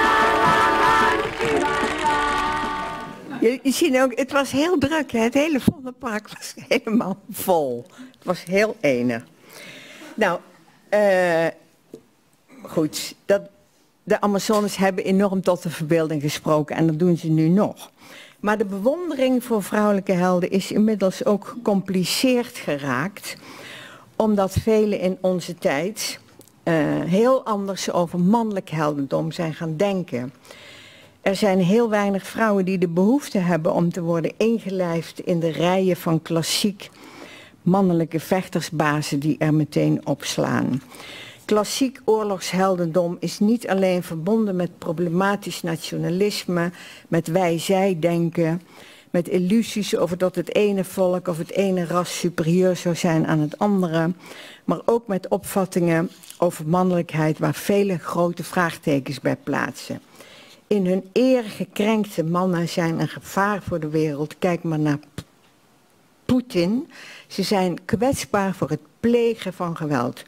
Je, je ziet ook, het was heel druk. Hè? Het hele Vondelpark was helemaal vol. Het was heel enig. Nou, uh, goed. Dat, de Amazones hebben enorm tot de verbeelding gesproken en dat doen ze nu nog. Maar de bewondering voor vrouwelijke helden is inmiddels ook gecompliceerd geraakt. Omdat velen in onze tijd uh, heel anders over mannelijk heldendom zijn gaan denken. Er zijn heel weinig vrouwen die de behoefte hebben om te worden ingelijfd in de rijen van klassiek mannelijke vechtersbazen die er meteen opslaan. Klassiek oorlogsheldendom is niet alleen verbonden met problematisch nationalisme, met wij-zij-denken, met illusies over dat het ene volk of het ene ras superieur zou zijn aan het andere, maar ook met opvattingen over mannelijkheid waar vele grote vraagtekens bij plaatsen. In hun eer gekrenkte mannen zijn een gevaar voor de wereld. Kijk maar naar Poetin. Ze zijn kwetsbaar voor het plegen van geweld.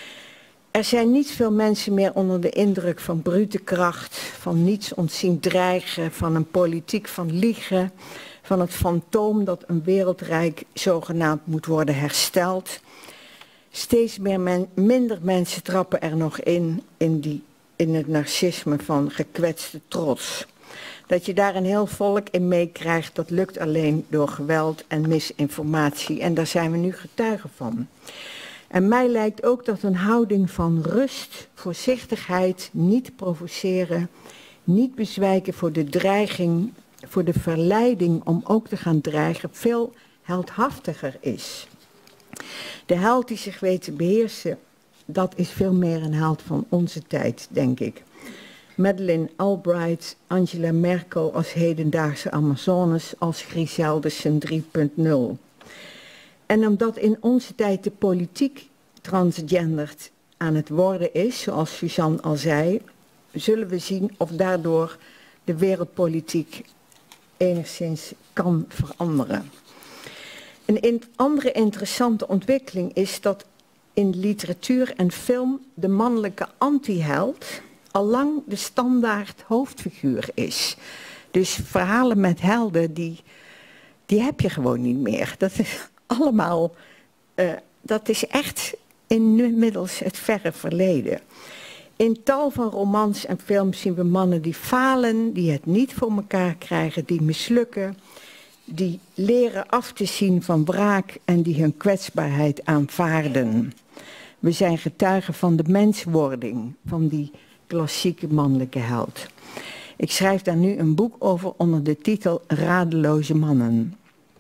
Er zijn niet veel mensen meer onder de indruk van brute kracht, van niets ontzien dreigen, van een politiek van liegen, van het fantoom dat een wereldrijk zogenaamd moet worden hersteld. Steeds meer men, minder mensen trappen er nog in, in, die, in het narcisme van gekwetste trots. Dat je daar een heel volk in meekrijgt, dat lukt alleen door geweld en misinformatie. En daar zijn we nu getuigen van. En mij lijkt ook dat een houding van rust, voorzichtigheid, niet provoceren, niet bezwijken voor de dreiging, voor de verleiding om ook te gaan dreigen, veel heldhaftiger is. De held die zich weet te beheersen, dat is veel meer een held van onze tijd, denk ik. Madeleine Albright, Angela Merkel als hedendaagse Amazones, als Griseldessen drie punt nul. En omdat in onze tijd de politiek transgenderd aan het worden is, zoals Suzanne al zei, zullen we zien of daardoor de wereldpolitiek enigszins kan veranderen. Een andere interessante ontwikkeling is dat in literatuur en film de mannelijke anti-held allang de standaard hoofdfiguur is. Dus verhalen met helden, die, die heb je gewoon niet meer. Dat is allemaal, uh, dat is echt inmiddels het verre verleden. In tal van romans en films zien we mannen die falen, die het niet voor elkaar krijgen, die mislukken, die leren af te zien van wraak en die hun kwetsbaarheid aanvaarden. We zijn getuigen van de menswording van die klassieke mannelijke held. Ik schrijf daar nu een boek over onder de titel Radeloze mannen.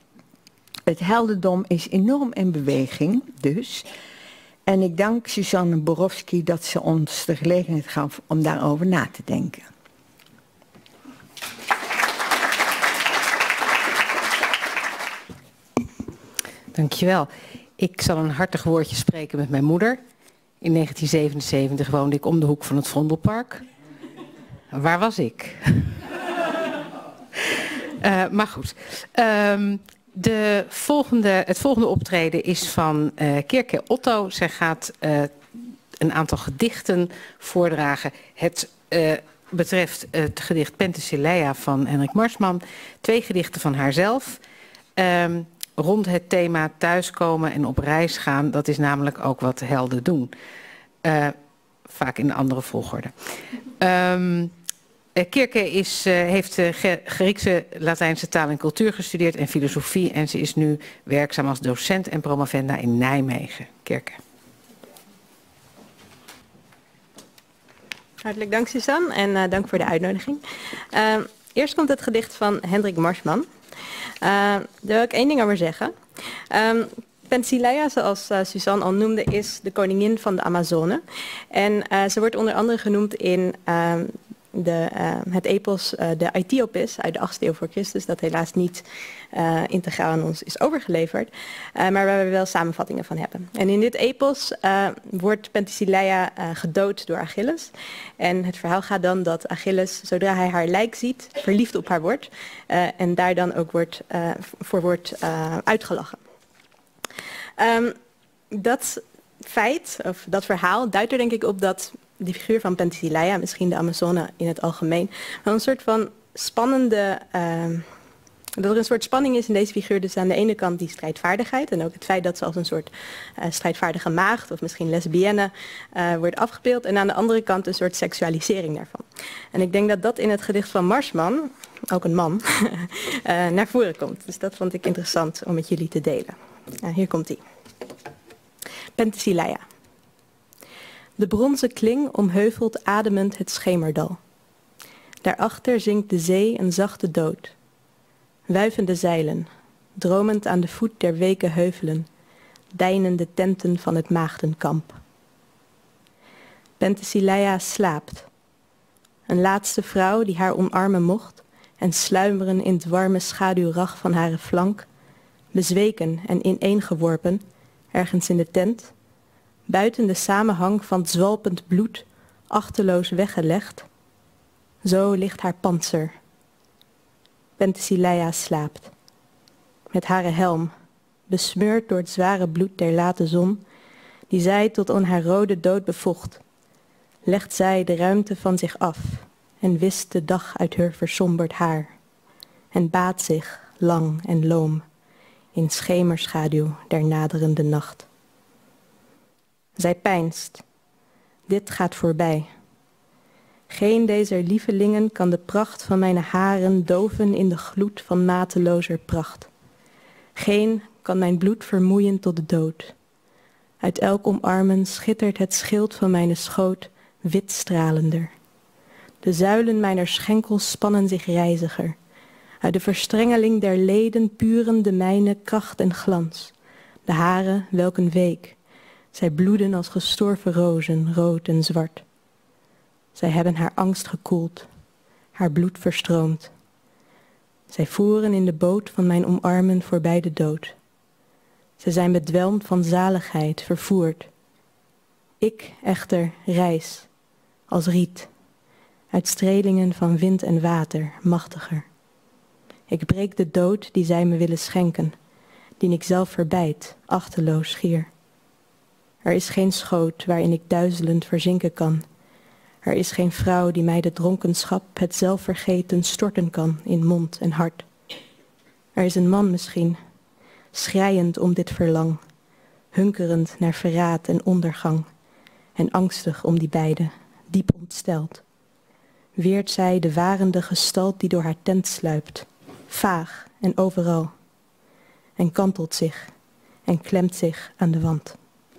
Het heldendom is enorm in beweging, dus. En ik dank Suzanne Borowski dat ze ons de gelegenheid gaf om daarover na te denken. Dankjewel. Ik zal een hartig woordje spreken met mijn moeder. In negentien zevenenzeventig woonde ik om de hoek van het Vondelpark. Waar was ik? uh, maar goed. Um, de volgende, het volgende optreden is van uh, Kirke Otto. Zij gaat uh, een aantal gedichten voordragen. Het uh, betreft het gedicht Penthesilea van Hendrik Marsman. Twee gedichten van haarzelf. Um, rond het thema thuiskomen en op reis gaan. Dat is namelijk ook wat helden doen. Uh, vaak in een andere volgorde. Um, Kirke is, uh, heeft uh, Griekse, Latijnse taal en cultuur gestudeerd en filosofie. En ze is nu werkzaam als docent en promovenda in Nijmegen. Kirke. Hartelijk dank Suzanne en uh, dank voor de uitnodiging. Uh, eerst komt het gedicht van Hendrik Marsman. Uh, daar wil ik één ding over zeggen. Um, Penthesilea, zoals uh, Suzanne al noemde, is de koningin van de Amazone. En uh, ze wordt onder andere genoemd in uh, de, uh, het epos uh, de Aethiopis uit de achtste eeuw voor Christus, dat helaas niet uh, integraal aan ons is overgeleverd, uh, maar waar we wel samenvattingen van hebben. En in dit epos uh, wordt Penthesilea uh, gedood door Achilles. En het verhaal gaat dan dat Achilles, zodra hij haar lijk ziet, verliefd op haar wordt uh, en daar dan ook wordt, uh, voor wordt uh, uitgelachen. Um, dat feit, of dat verhaal, duidt er denk ik op dat die figuur van Penthesilea, misschien de Amazone in het algemeen, wel een soort van spannende, uh, dat er een soort spanning is in deze figuur. Dus aan de ene kant die strijdvaardigheid en ook het feit dat ze als een soort uh, strijdvaardige maagd of misschien lesbienne uh, wordt afgebeeld. En aan de andere kant een soort seksualisering daarvan. En ik denk dat dat in het gedicht van Marsman, ook een man, uh, naar voren komt. Dus dat vond ik interessant om met jullie te delen. Uh, hier komt ie. Penthesilea. De bronzen kling omheuvelt ademend het schemerdal. Daarachter zingt de zee een zachte dood. Wuivende zeilen, dromend aan de voet der weke heuvelen, deinen de tenten van het maagdenkamp. Penthesilea slaapt. Een laatste vrouw die haar omarmen mocht en sluimeren in het warme schaduwrag van hare flank, bezweken en ineengeworpen, ergens in de tent, buiten de samenhang van zwalpend bloed, achteloos weggelegd. Zo ligt haar pantser. Penthesilea slaapt. Met hare helm, besmeurd door het zware bloed der late zon, die zij tot aan haar rode dood bevocht, legt zij de ruimte van zich af en wist de dag uit haar versomberd haar en baadt zich, lang en loom, in schemerschaduw der naderende nacht. Zij peinst. Dit gaat voorbij. Geen dezer lievelingen kan de pracht van mijn haren doven in de gloed van matelozer pracht. Geen kan mijn bloed vermoeien tot de dood. Uit elk omarmen schittert het schild van mijn schoot wit stralender. De zuilen mijner schenkels spannen zich rijziger. Uit de verstrengeling der leden puren de mijne kracht en glans. De haren welken week. Zij bloeden als gestorven rozen, rood en zwart. Zij hebben haar angst gekoeld, haar bloed verstroomd. Zij voeren in de boot van mijn omarmen voorbij de dood. Zij zijn bedwelmd van zaligheid, vervoerd. Ik echter reis, als riet, uit strelingen van wind en water, machtiger. Ik breek de dood die zij me willen schenken, die ik zelf verbijt, achteloos schier. Er is geen schoot waarin ik duizelend verzinken kan. Er is geen vrouw die mij de dronkenschap, het zelfvergeten storten kan in mond en hart. Er is een man misschien, schreiend om dit verlang, hunkerend naar verraad en ondergang, en angstig om die beide, diep ontsteld. Weert zij de warende gestalt die door haar tent sluipt, vaag en overal, en kantelt zich en klemt zich aan de wand.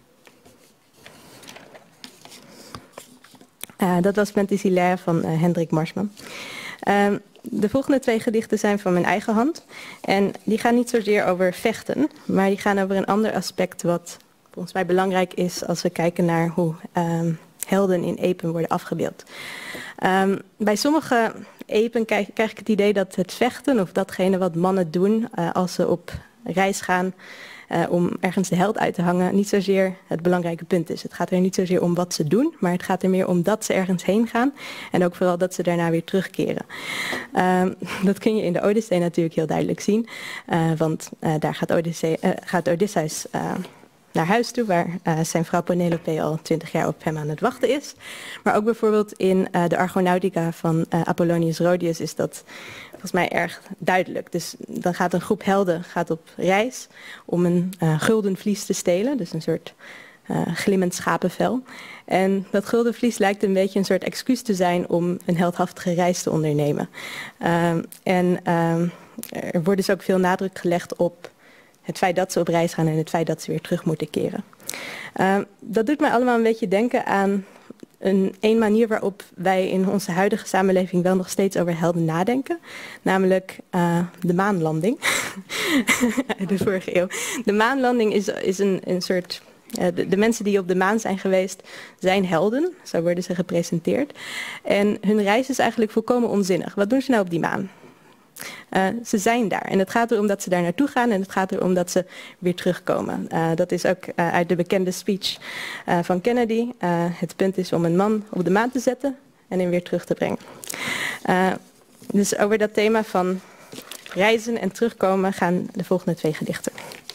Uh, dat was Penthesilea van uh, Hendrik Marsman. Uh, de volgende twee gedichten zijn van mijn eigen hand. En die gaan niet zozeer over vechten, maar die gaan over een ander aspect wat volgens mij belangrijk is als we kijken naar hoe uh, helden in epen worden afgebeeld. Um, bij sommige epen krijg, krijg ik het idee dat het vechten of datgene wat mannen doen uh, als ze op reis gaan, Uh, om ergens de held uit te hangen, niet zozeer het belangrijke punt is. Het gaat er niet zozeer om wat ze doen, maar het gaat er meer om dat ze ergens heen gaan en ook vooral dat ze daarna weer terugkeren. Uh, dat kun je in de Odyssee natuurlijk heel duidelijk zien, uh, want uh, daar gaat, Odyssee, uh, gaat Odysseus uh, naar huis toe, waar uh, zijn vrouw Penelope al twintig jaar op hem aan het wachten is. Maar ook bijvoorbeeld in uh, de Argonautica van uh, Apollonius Rhodius is dat volgens mij erg duidelijk. Dus dan gaat een groep helden gaat op reis om een uh, gulden vlies te stelen, dus een soort uh, glimmend schapenvel. En dat gulden vlies lijkt een beetje een soort excuus te zijn om een heldhaftige reis te ondernemen. Uh, en uh, er wordt dus ook veel nadruk gelegd op het feit dat ze op reis gaan en het feit dat ze weer terug moeten keren. Uh, dat doet mij allemaal een beetje denken aan een, een manier waarop wij in onze huidige samenleving wel nog steeds over helden nadenken. Namelijk uh, de maanlanding. De vorige eeuw. De maanlanding is, is een, een soort Uh, de, de mensen die op de maan zijn geweest zijn helden, zo worden ze gepresenteerd. En hun reis is eigenlijk volkomen onzinnig. Wat doen ze nou op die maan? Uh, ze zijn daar en het gaat erom dat ze daar naartoe gaan en het gaat erom dat ze weer terugkomen. Uh, dat is ook uh, uit de bekende speech uh, van Kennedy. Uh, het punt is om een man op de maan te zetten en hem weer terug te brengen. Uh, dus over dat thema van reizen en terugkomen gaan de volgende twee gedichten.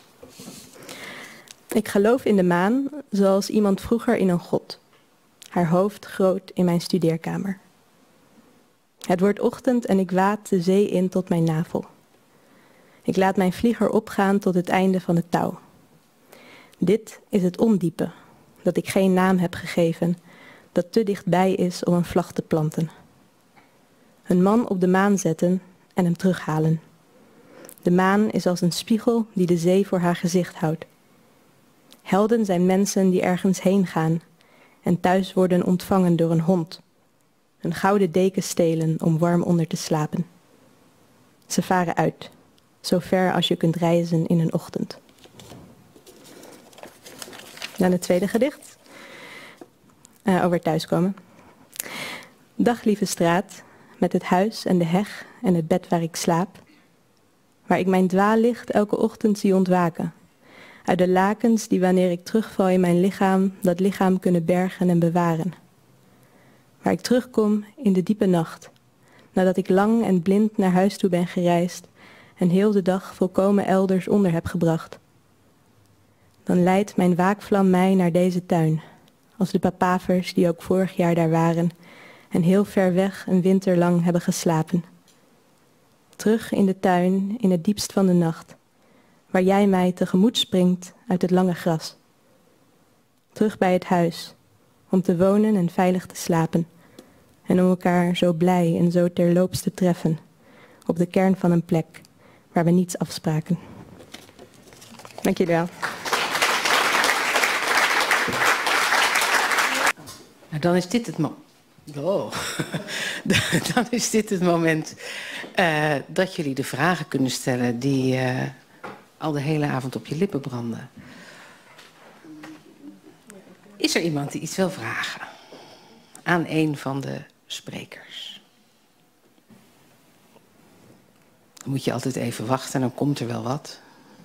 Ik geloof in de maan zoals iemand vroeger in een god. Haar hoofd groot in mijn studeerkamer. Het wordt ochtend en ik waad de zee in tot mijn navel. Ik laat mijn vlieger opgaan tot het einde van het touw. Dit is het ondiepe, dat ik geen naam heb gegeven, dat te dichtbij is om een vlag te planten. Een man op de maan zetten en hem terughalen. De maan is als een spiegel die de zee voor haar gezicht houdt. Helden zijn mensen die ergens heen gaan en thuis worden ontvangen door een hond. Een gouden deken stelen om warm onder te slapen. Ze varen uit, zo ver als je kunt reizen in een ochtend. Dan het tweede gedicht, uh, over thuiskomen. Dag lieve straat, met het huis en de heg en het bed waar ik slaap. Waar ik mijn dwaallicht elke ochtend zie ontwaken. Uit de lakens die wanneer ik terugval in mijn lichaam, dat lichaam kunnen bergen en bewaren. Waar ik terugkom in de diepe nacht, nadat ik lang en blind naar huis toe ben gereisd en heel de dag volkomen elders onder heb gebracht. Dan leidt mijn waakvlam mij naar deze tuin, als de papavers die ook vorig jaar daar waren en heel ver weg een winter lang hebben geslapen. Terug in de tuin, in het diepst van de nacht, waar jij mij tegemoet springt uit het lange gras. Terug bij het huis, om te wonen en veilig te slapen. En om elkaar zo blij en zo terloops te treffen, op de kern van een plek waar we niets afspraken. Dank jullie wel. Nou, dan is dit het moment. Oh. Dan is dit het moment uh, dat jullie de vragen kunnen stellen die uh, al de hele avond op je lippen branden. Is er iemand die iets wil vragen aan een van de sprekers? Dan moet je altijd even wachten en dan komt er wel wat.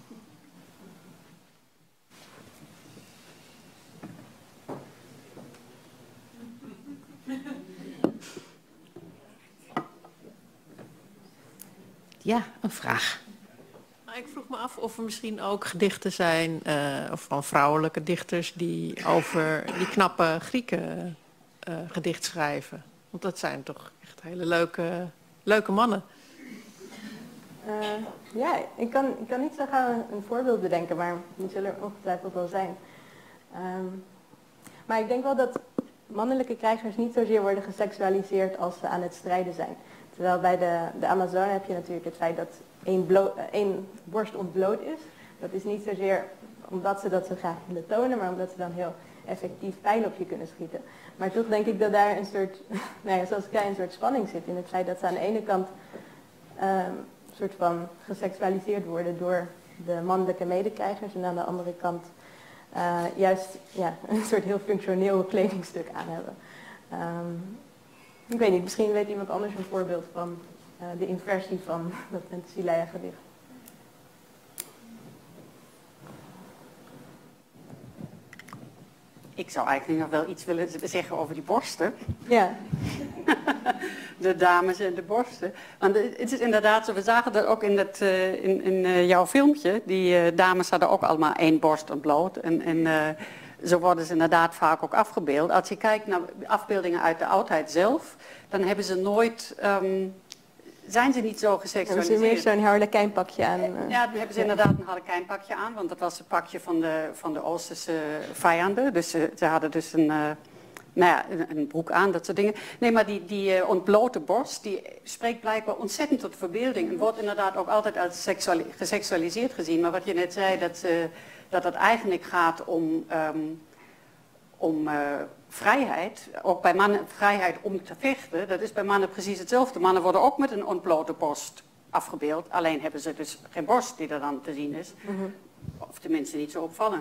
Ja, een vraag. Ik vroeg me af of er misschien ook gedichten zijn, uh, of van vrouwelijke dichters die over die knappe Grieken uh, gedicht schrijven. Want dat zijn toch echt hele leuke, leuke mannen. Uh, ja, ik kan, ik kan niet zo gauw een, een voorbeeld bedenken, maar die zullen er ongetwijfeld wel zijn. Um, maar ik denk wel dat mannelijke krijgers niet zozeer worden geseksualiseerd als ze aan het strijden zijn. Terwijl bij de, de Amazone heb je natuurlijk het feit dat één, blo- één borst ontbloot is. Dat is niet zozeer omdat ze dat zo graag willen tonen, maar omdat ze dan heel effectief pijlen op je kunnen schieten. Maar toch denk ik dat daar een soort, nou ja, zoals ik zei, een soort spanning zit in het feit dat ze aan de ene kant um, een soort van geseksualiseerd worden door de mannelijke medekrijgers en aan de andere kant uh, juist ja, een soort heel functioneel kledingstuk aan hebben. Um, Ik weet niet, misschien weet iemand anders een voorbeeld van uh, de inversie van dat Penthesilea gedicht. Ik zou eigenlijk nog wel iets willen zeggen over die borsten. Ja. De dames en de borsten. Want het is inderdaad zo, we zagen dat ook in, dat, uh, in, in uh, jouw filmpje. Die uh, dames hadden ook allemaal één borst ontbloot. En, en uh, zo worden ze inderdaad vaak ook afgebeeld. Als je kijkt naar afbeeldingen uit de oudheid zelf, dan hebben ze nooit, um, zijn ze niet zo geseksualiseerd. Hebben ze meer zo'n harlekijnpakje aan? Uh, ja, dan hebben ze inderdaad een harlekijnpakje aan, want dat was het pakje van de, van de Oosterse vijanden. Dus ze, ze hadden dus een, uh, nou ja, een, een broek aan, dat soort dingen. Nee, maar die, die uh, ontblote borst, die spreekt blijkbaar ontzettend tot de verbeelding. En wordt inderdaad ook altijd als seksuali- geseksualiseerd gezien. Maar wat je net zei, dat... Uh, dat het eigenlijk gaat om, um, om uh, vrijheid, ook bij mannen vrijheid om te vechten. Dat is bij mannen precies hetzelfde. Mannen worden ook met een ontblote borst afgebeeld, alleen hebben ze dus geen borst die er dan te zien is. Mm-hmm. Of tenminste niet zo opvallend.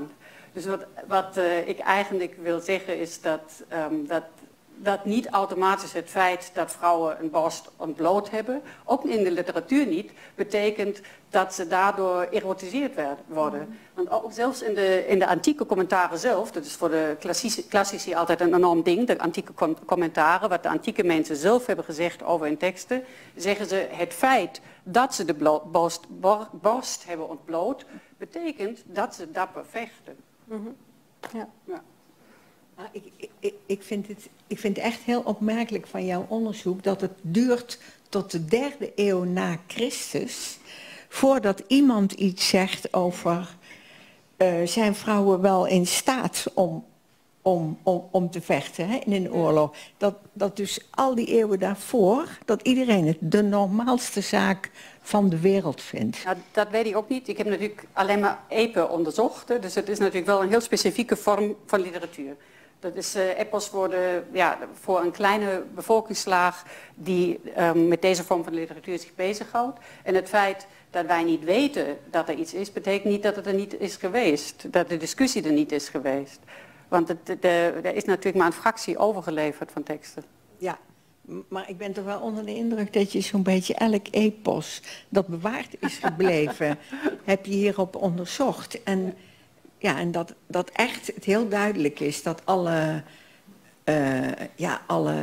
Dus wat, wat uh, ik eigenlijk wil zeggen is dat, um, dat, dat niet automatisch het feit dat vrouwen een borst ontbloot hebben, ook in de literatuur niet, betekent dat ze daardoor erotiseerd worden. Mm. Want ook zelfs in de, in de antieke commentaren zelf, dat is voor de klassici, klassici altijd een enorm ding, de antieke com commentaren, wat de antieke mensen zelf hebben gezegd over hun teksten, zeggen ze het feit dat ze de borst, borst hebben ontbloot, betekent dat ze dapper vechten. Mm-hmm. Ja. Ja. Ah, ik, ik, ik, vind het, ik vind het echt heel opmerkelijk van jouw onderzoek dat het duurt tot de derde eeuw na Christus voordat iemand iets zegt over uh, zijn vrouwen wel in staat om, om, om, om te vechten, hè, in een oorlog. Dat, dat dus al die eeuwen daarvoor, dat iedereen het de normaalste zaak van de wereld vindt. Nou, dat weet ik ook niet. Ik heb natuurlijk alleen maar epen onderzocht. Hè, dus het is natuurlijk wel een heel specifieke vorm van literatuur. Dat is uh, epos worden ja, voor een kleine bevolkingslaag die um, met deze vorm van literatuur zich bezighoudt. En het feit dat wij niet weten dat er iets is, betekent niet dat het er niet is geweest. Dat de discussie er niet is geweest. Want het, de, de, er is natuurlijk maar een fractie overgeleverd van teksten. Ja, maar ik ben toch wel onder de indruk dat je zo'n beetje elk epos dat bewaard is gebleven, heb je hierop onderzocht. En ja, en dat, dat echt het heel duidelijk is dat alle, uh, ja, alle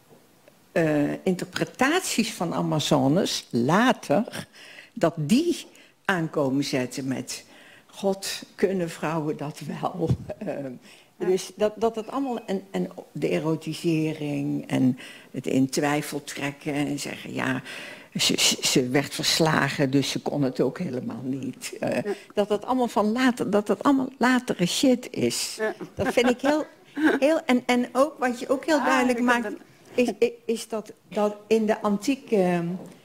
uh, interpretaties van Amazones later, dat die aankomen zetten met God, kunnen vrouwen dat wel? Uh, ja. Dus dat, dat het allemaal, en, en de erotisering en het in twijfel trekken en zeggen, ja, Ze, ze werd verslagen, dus ze kon het ook helemaal niet. Uh, ja. Dat dat allemaal van later, dat dat allemaal latere shit is. Ja. Dat vind ik heel, heel en, en ook wat je ook heel ah, duidelijk maakt, een... is, is dat, dat in de antieke,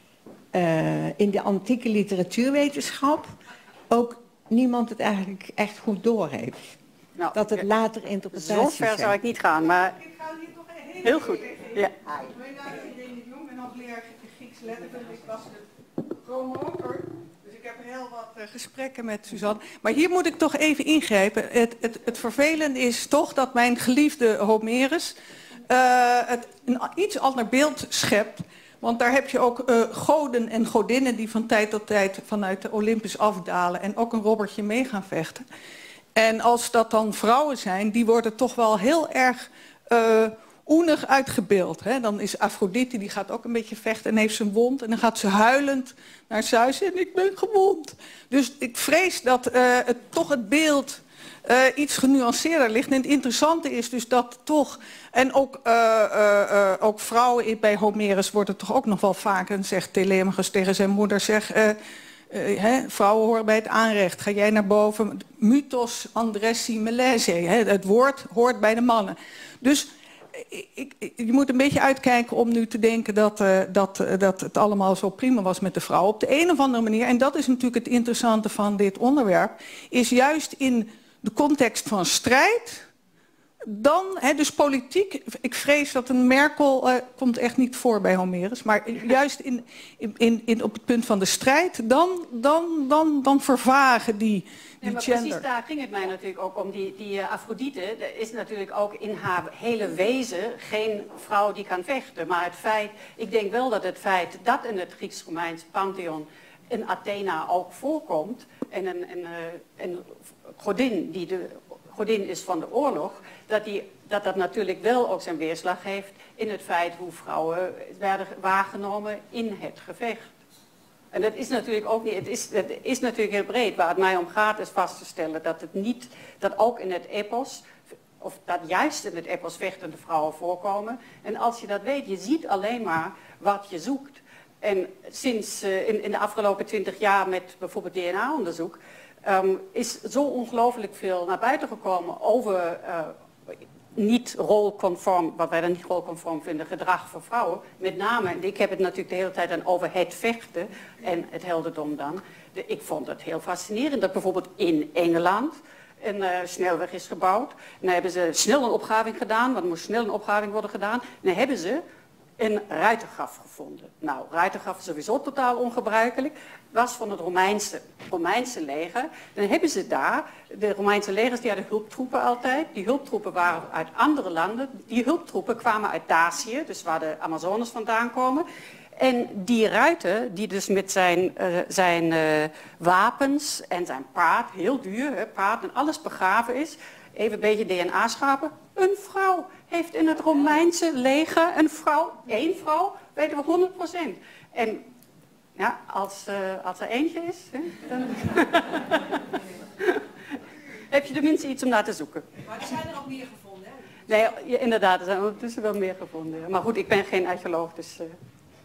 uh, in de antieke literatuurwetenschap ook niemand het eigenlijk echt goed doorheeft. Nou, dat het later interpretaties zijn. Zo ver zou ik niet gaan, maar ik ga hier toch heel, heel goed. Ja. Mijn naam is Irene de Jong en hoogleraar Grieks letterkunde. Ik was de promotor, dus ik heb heel wat uh, gesprekken met Suzanne. Maar hier moet ik toch even ingrijpen. Het, het, het vervelende is toch dat mijn geliefde Homerus uh, het een iets ander beeld schept. Want daar heb je ook uh, goden en godinnen die van tijd tot tijd vanuit de Olympus afdalen en ook een robbertje mee gaan vechten. En als dat dan vrouwen zijn, die worden toch wel heel erg uh, oenig uitgebeeld. Hè? Dan is Afrodite, die gaat ook een beetje vechten en heeft zijn wond. En dan gaat ze huilend naar Zeus en ik ben gewond. Dus ik vrees dat uh, het, toch het beeld uh, iets genuanceerder ligt. En het interessante is dus dat toch, en ook, uh, uh, uh, ook vrouwen bij Homerus worden toch ook nog wel vaker, zegt Telemachus tegen zijn moeder, zeg... Uh, Uh, he, vrouwen horen bij het aanrecht. Ga jij naar boven. Mythos andressi melese. Het woord hoort bij de mannen. Dus ik, ik, je moet een beetje uitkijken om nu te denken dat, uh, dat, uh, dat het allemaal zo prima was met de vrouw. Op de een of andere manier, en dat is natuurlijk het interessante van dit onderwerp, is juist in de context van strijd. Dan, hè, dus politiek, ik vrees dat een Merkel, uh, komt echt niet voor bij Homerus, maar juist in, in, in, op het punt van de strijd, dan, dan, dan, dan vervagen die, die ja, maar gender. Precies daar ging het mij natuurlijk ook om. Die, die uh, Afrodite er is natuurlijk ook in haar hele wezen geen vrouw die kan vechten. Maar het feit, ik denk wel dat het feit dat in het Grieks-Romeins Pantheon in Athena ook voorkomt, en een, een, een godin die de godin is van de oorlog, dat, die, dat dat natuurlijk wel ook zijn weerslag heeft in het feit hoe vrouwen werden waargenomen in het gevecht. En dat is natuurlijk ook niet, het is, het is natuurlijk heel breed. Waar het mij om gaat is vast te stellen dat het niet, dat ook in het epos, of dat juist in het epos vechtende vrouwen voorkomen. En als je dat weet, je ziet alleen maar wat je zoekt. En sinds uh, in, in de afgelopen twintig jaar met bijvoorbeeld D N A-onderzoek, Um, is zo ongelooflijk veel naar buiten gekomen over uh, niet rolconform, wat wij dan niet rolconform vinden, gedrag voor vrouwen. Met name, en ik heb het natuurlijk de hele tijd dan over het vechten en het heldendom dan. De, ik vond het heel fascinerend dat bijvoorbeeld in Engeland een uh, snelweg is gebouwd. En dan hebben ze snel een opgraving gedaan, want er moest snel een opgraving worden gedaan. En dan hebben ze een ruitergraf gevonden. Nou, ruitergraf is sowieso totaal ongebruikelijk. Was van het Romeinse, Romeinse leger. Dan hebben ze daar, de Romeinse legers die hadden hulptroepen altijd. Die hulptroepen waren uit andere landen. Die hulptroepen kwamen uit Dacië, dus waar de Amazones vandaan komen. En die ruiter, die dus met zijn, uh, zijn uh, wapens en zijn paard, heel duur, hè, paard en alles begraven is, even een beetje D N A-schapen, een vrouw heeft in het Romeinse leger een vrouw, één vrouw, weten we honderd procent. En ja, als, uh, als er eentje is, hè, dan heb je tenminste iets om naar te zoeken. Maar er zijn er ook meer gevonden, hè? Nee, ja, inderdaad, er zijn ondertussen wel meer gevonden. Maar goed, ik ben geen archeoloog, dus... Uh,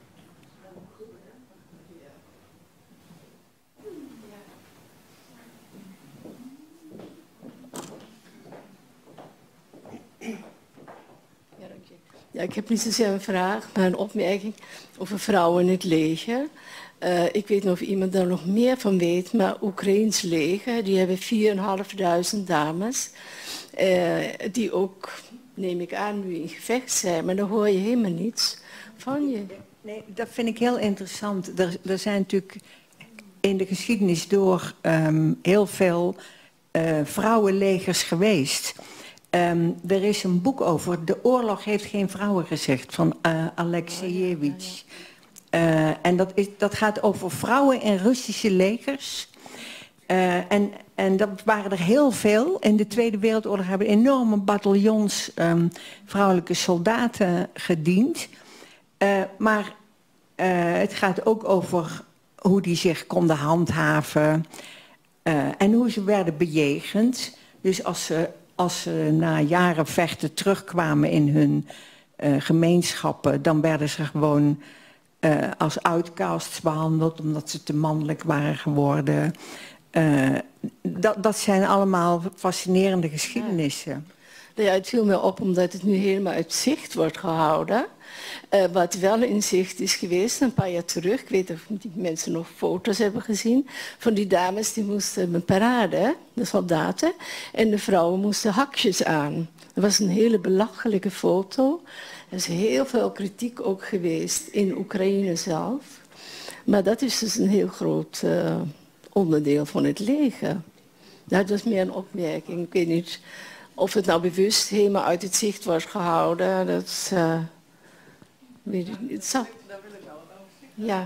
Ja, ik heb niet zozeer een vraag, maar een opmerking over vrouwen in het leger. Uh, ik weet niet of iemand daar nog meer van weet, maar Oekraïns leger, die hebben vierduizend dames. Uh, die ook, neem ik aan, nu in gevecht zijn, maar dan hoor je helemaal niets van je. Nee, dat vind ik heel interessant. Er, er zijn natuurlijk in de geschiedenis door um, heel veel uh, vrouwenlegers geweest. Um, er is een boek over, De oorlog heeft geen vrouwen gezegd, van uh, Alexejevich. Uh, en dat, is, dat gaat over vrouwen in Russische legers. Uh, en, en dat waren er heel veel. In de Tweede Wereldoorlog hebben enorme bataljons um, vrouwelijke soldaten gediend. Uh, maar uh, het gaat ook over hoe die zich konden handhaven. Uh, en hoe ze werden bejegend. Dus als ze... Als ze na jaren vechten terugkwamen in hun uh, gemeenschappen, dan werden ze gewoon uh, als outcasts behandeld, omdat ze te mannelijk waren geworden. Uh, dat, dat zijn allemaal fascinerende geschiedenissen. Ja, het viel me op omdat het nu helemaal uit zicht wordt gehouden. Uh, wat wel in zicht is geweest, een paar jaar terug, ik weet niet of die mensen nog foto's hebben gezien, van die dames die moesten een parade, de soldaten, en de vrouwen moesten hakjes aan. Dat was een hele belachelijke foto. Er is heel veel kritiek ook geweest in Oekraïne zelf. Maar dat is dus een heel groot uh, onderdeel van het leger. Dat was meer een opmerking. Ik weet niet of het nou bewust helemaal uit het zicht wordt gehouden. Dat uh, weet ik niet. Zo. Ja.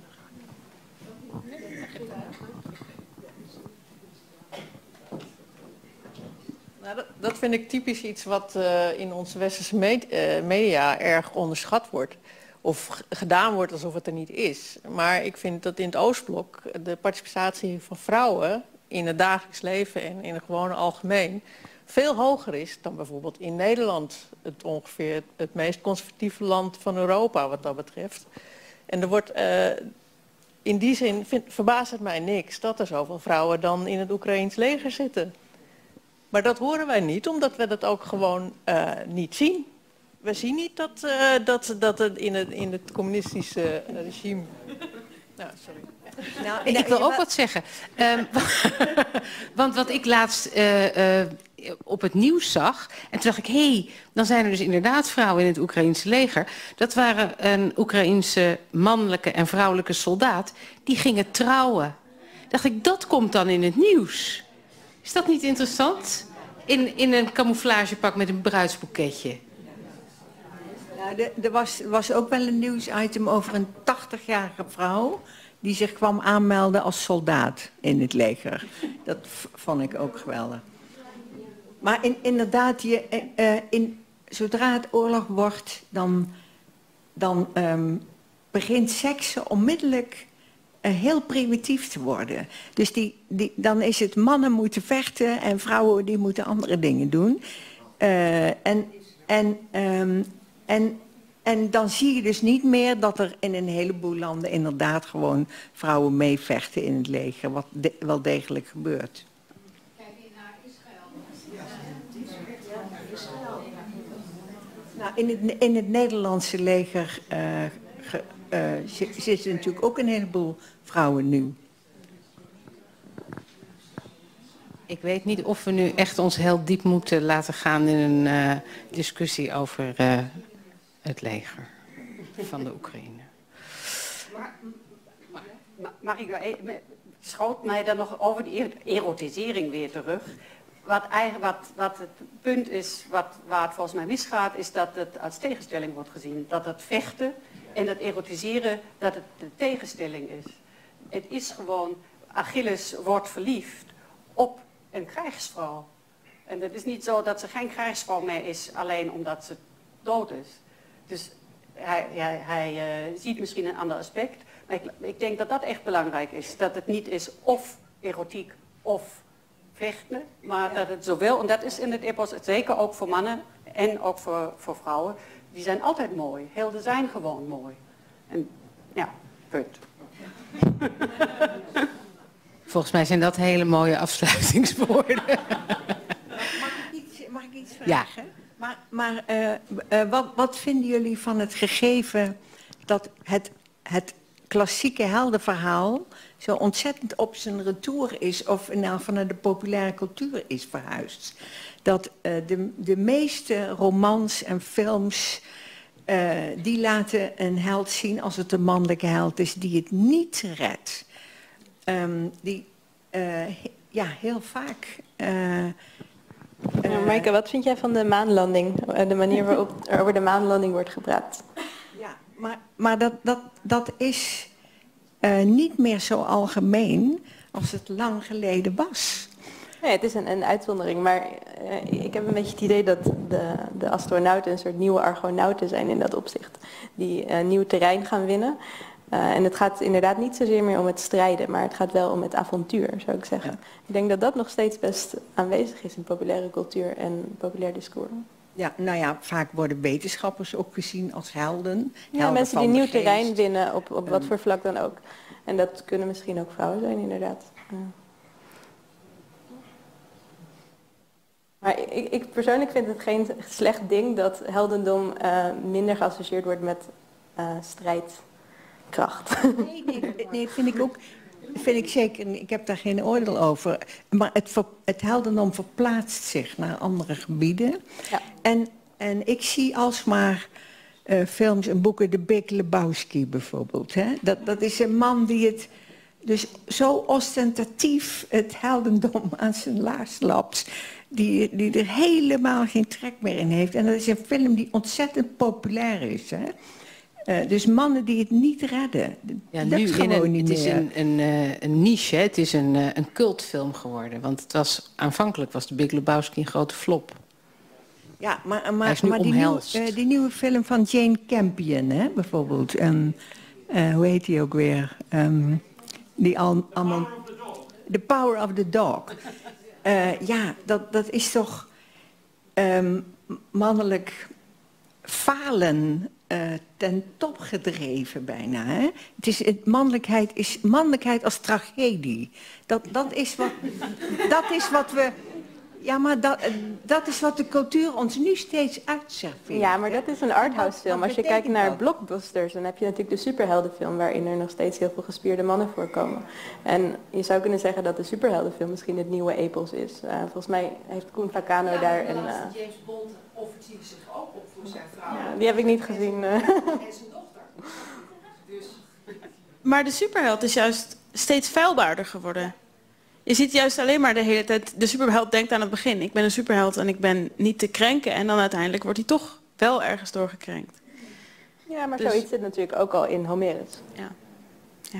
Nou, dat, dat vind ik typisch iets wat uh, in onze westerse med uh, media erg onderschat wordt. Of gedaan wordt alsof het er niet is. Maar ik vind dat in het Oostblok de participatie van vrouwen in het dagelijks leven en in het gewone algemeen veel hoger is dan bijvoorbeeld in Nederland. Het ongeveer het meest conservatieve land van Europa wat dat betreft. En er wordt, uh, in die zin vind, verbaast het mij niks dat er zoveel vrouwen dan in het Oekraïns leger zitten. Maar dat horen wij niet, omdat we dat ook gewoon uh, niet zien. We zien niet dat, uh, dat, dat het in het, in het communistische regime... Nou, sorry. Nou, ik wil ook wat zeggen. Um, want wat ik laatst uh, uh, op het nieuws zag, en toen dacht ik, hé, hey, dan zijn er dus inderdaad vrouwen in het Oekraïense leger. Dat waren een Oekraïense mannelijke en vrouwelijke soldaat, die gingen trouwen. Dacht ik, dat komt dan in het nieuws. Is dat niet interessant? In, in een camouflagepak met een bruidsboeketje. Nou, er, er was, was ook wel een nieuwsitem over een tachtigjarige vrouw die zich kwam aanmelden als soldaat in het leger. Dat vond ik ook geweldig. Maar in, inderdaad, je, uh, in, zodra het oorlog wordt, dan, dan um, begint seksen onmiddellijk uh, heel primitief te worden. Dus die, die, dan is het mannen moeten vechten en vrouwen die moeten andere dingen doen. Uh, en, en, um, en, en dan zie je dus niet meer dat er in een heleboel landen inderdaad gewoon vrouwen meevechten in het leger, wat de, wel degelijk gebeurt. Nou, in, het, in het Nederlandse leger uh, ge, uh, zitten natuurlijk ook een heleboel vrouwen nu. Ik weet niet of we nu echt ons heel diep moeten laten gaan in een uh, discussie over uh, het leger. van de Oekraïne. Maar, maar, mag ik wel even, schoot mij dan nog over die erotisering weer terug. Wat, eigenlijk, wat, wat het punt is, wat, waar het volgens mij misgaat, is dat het als tegenstelling wordt gezien. Dat het vechten en het erotiseren, dat het de tegenstelling is. Het is gewoon, Achilles wordt verliefd op een krijgsvrouw. En het is niet zo dat ze geen krijgsvrouw meer is, alleen omdat ze dood is. Dus hij, hij, hij uh, ziet misschien een ander aspect. Maar ik, ik denk dat dat echt belangrijk is. Dat het niet is of erotiek of vechten, maar dat het zowel, en dat is in het epos zeker ook voor mannen en ook voor, voor vrouwen, die zijn altijd mooi. Helden zijn gewoon mooi. En ja, punt. Volgens mij zijn dat hele mooie afsluitingswoorden. Mag ik iets, mag ik iets vragen? Ja. Maar, maar uh, uh, wat, wat vinden jullie van het gegeven dat het, het klassieke heldenverhaal zo ontzettend op zijn retour is, of nou, vanuit de populaire cultuur is verhuisd? Dat uh, de, de meeste romans en films, uh, die laten een held zien als het een mannelijke held is die het niet redt. Um, die, uh, ja, heel vaak... Uh, Uh, Maaike, wat vind jij van de maanlanding? De manier waarop er over de maanlanding wordt gepraat? Ja, maar, maar dat, dat, dat is uh, niet meer zo algemeen als het lang geleden was. Nee, het is een, een uitzondering, maar uh, ik heb een beetje het idee dat de, de astronauten een soort nieuwe argonauten zijn in dat opzicht. Die uh, nieuw terrein gaan winnen. Uh, en het gaat inderdaad niet zozeer meer om het strijden, maar het gaat wel om het avontuur, zou ik zeggen. Ja. Ik denk dat dat nog steeds best aanwezig is in populaire cultuur en populair discours. Ja, nou ja, vaak worden wetenschappers ook gezien als helden. Ja, helden mensen die van nieuw de terrein geest. winnen, op, op wat voor vlak dan ook. En dat kunnen misschien ook vrouwen zijn, inderdaad. Ja. Maar ik, ik persoonlijk vind het geen slecht ding dat heldendom uh, minder geassocieerd wordt met uh, strijd. Kracht. Nee, nee, nee, vind ik ook, vind ik zeker, ik heb daar geen oordeel over. Maar het, ver, het heldendom verplaatst zich naar andere gebieden. Ja. En, en ik zie alsmaar uh, films en boeken, de Big Lebowski bijvoorbeeld. Hè? Dat, dat is een man die het dus zo ostentatief het heldendom aan zijn laars lapt, die, die er helemaal geen trek meer in heeft. En dat is een film die ontzettend populair is, hè? Uh, dus mannen die het niet redden. Ja, nu in een, niet het is een, een, een niche, hè? Het is een, een cultfilm geworden. Want het was, aanvankelijk was de Big Lebowski een grote flop. Ja, maar, maar, maar die, nieuw, uh, die nieuwe film van Jane Campion, hè, bijvoorbeeld. Um, uh, hoe heet die ook weer? Um, die al, allemaal... The Power of the Dog. Uh, ja, dat, dat is toch um, mannelijk falen... Uh, ten top gedreven bijna. Hè? Het is, het mannelijkheid is mannelijkheid als tragedie. Dat, dat, is wat, dat is wat we... Ja, maar dat, dat is wat de cultuur ons nu steeds uitserveert. Ja, maar dat is een arthouse film. Als je kijkt naar dat? blockbusters, dan heb je natuurlijk de superheldenfilm, waarin er nog steeds heel veel gespierde mannen voorkomen. En je zou kunnen zeggen dat de superheldenfilm misschien het nieuwe epos is. Uh, volgens mij heeft Koen Vakano ja, daar een... Uh, James Bond offert zich ook op voor zijn vrouw. Ja, die heb ik niet gezien. Uh. En zijn dochter. Dus. Maar de superheld is juist steeds vuilbaarder geworden. Je ziet juist alleen maar de hele tijd, de superheld denkt aan het begin, ik ben een superheld en ik ben niet te krenken. En dan uiteindelijk wordt hij toch wel ergens doorgekrenkt. Ja, maar dus... zoiets zit natuurlijk ook al in Homerus. Ja. Ja.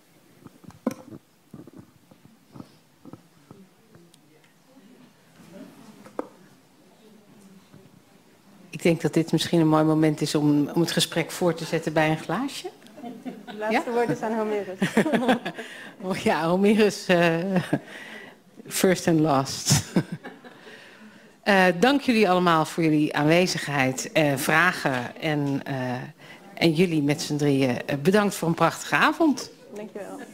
Ik denk dat dit misschien een mooi moment is om, om het gesprek voor te zetten bij een glaasje. De laatste ja? woorden zijn Homerus. Oh ja, Homerus, uh, first and last. uh, dank jullie allemaal voor jullie aanwezigheid, uh, vragen en, uh, en jullie met z'n drieën. Uh, bedankt voor een prachtige avond. Dank je wel.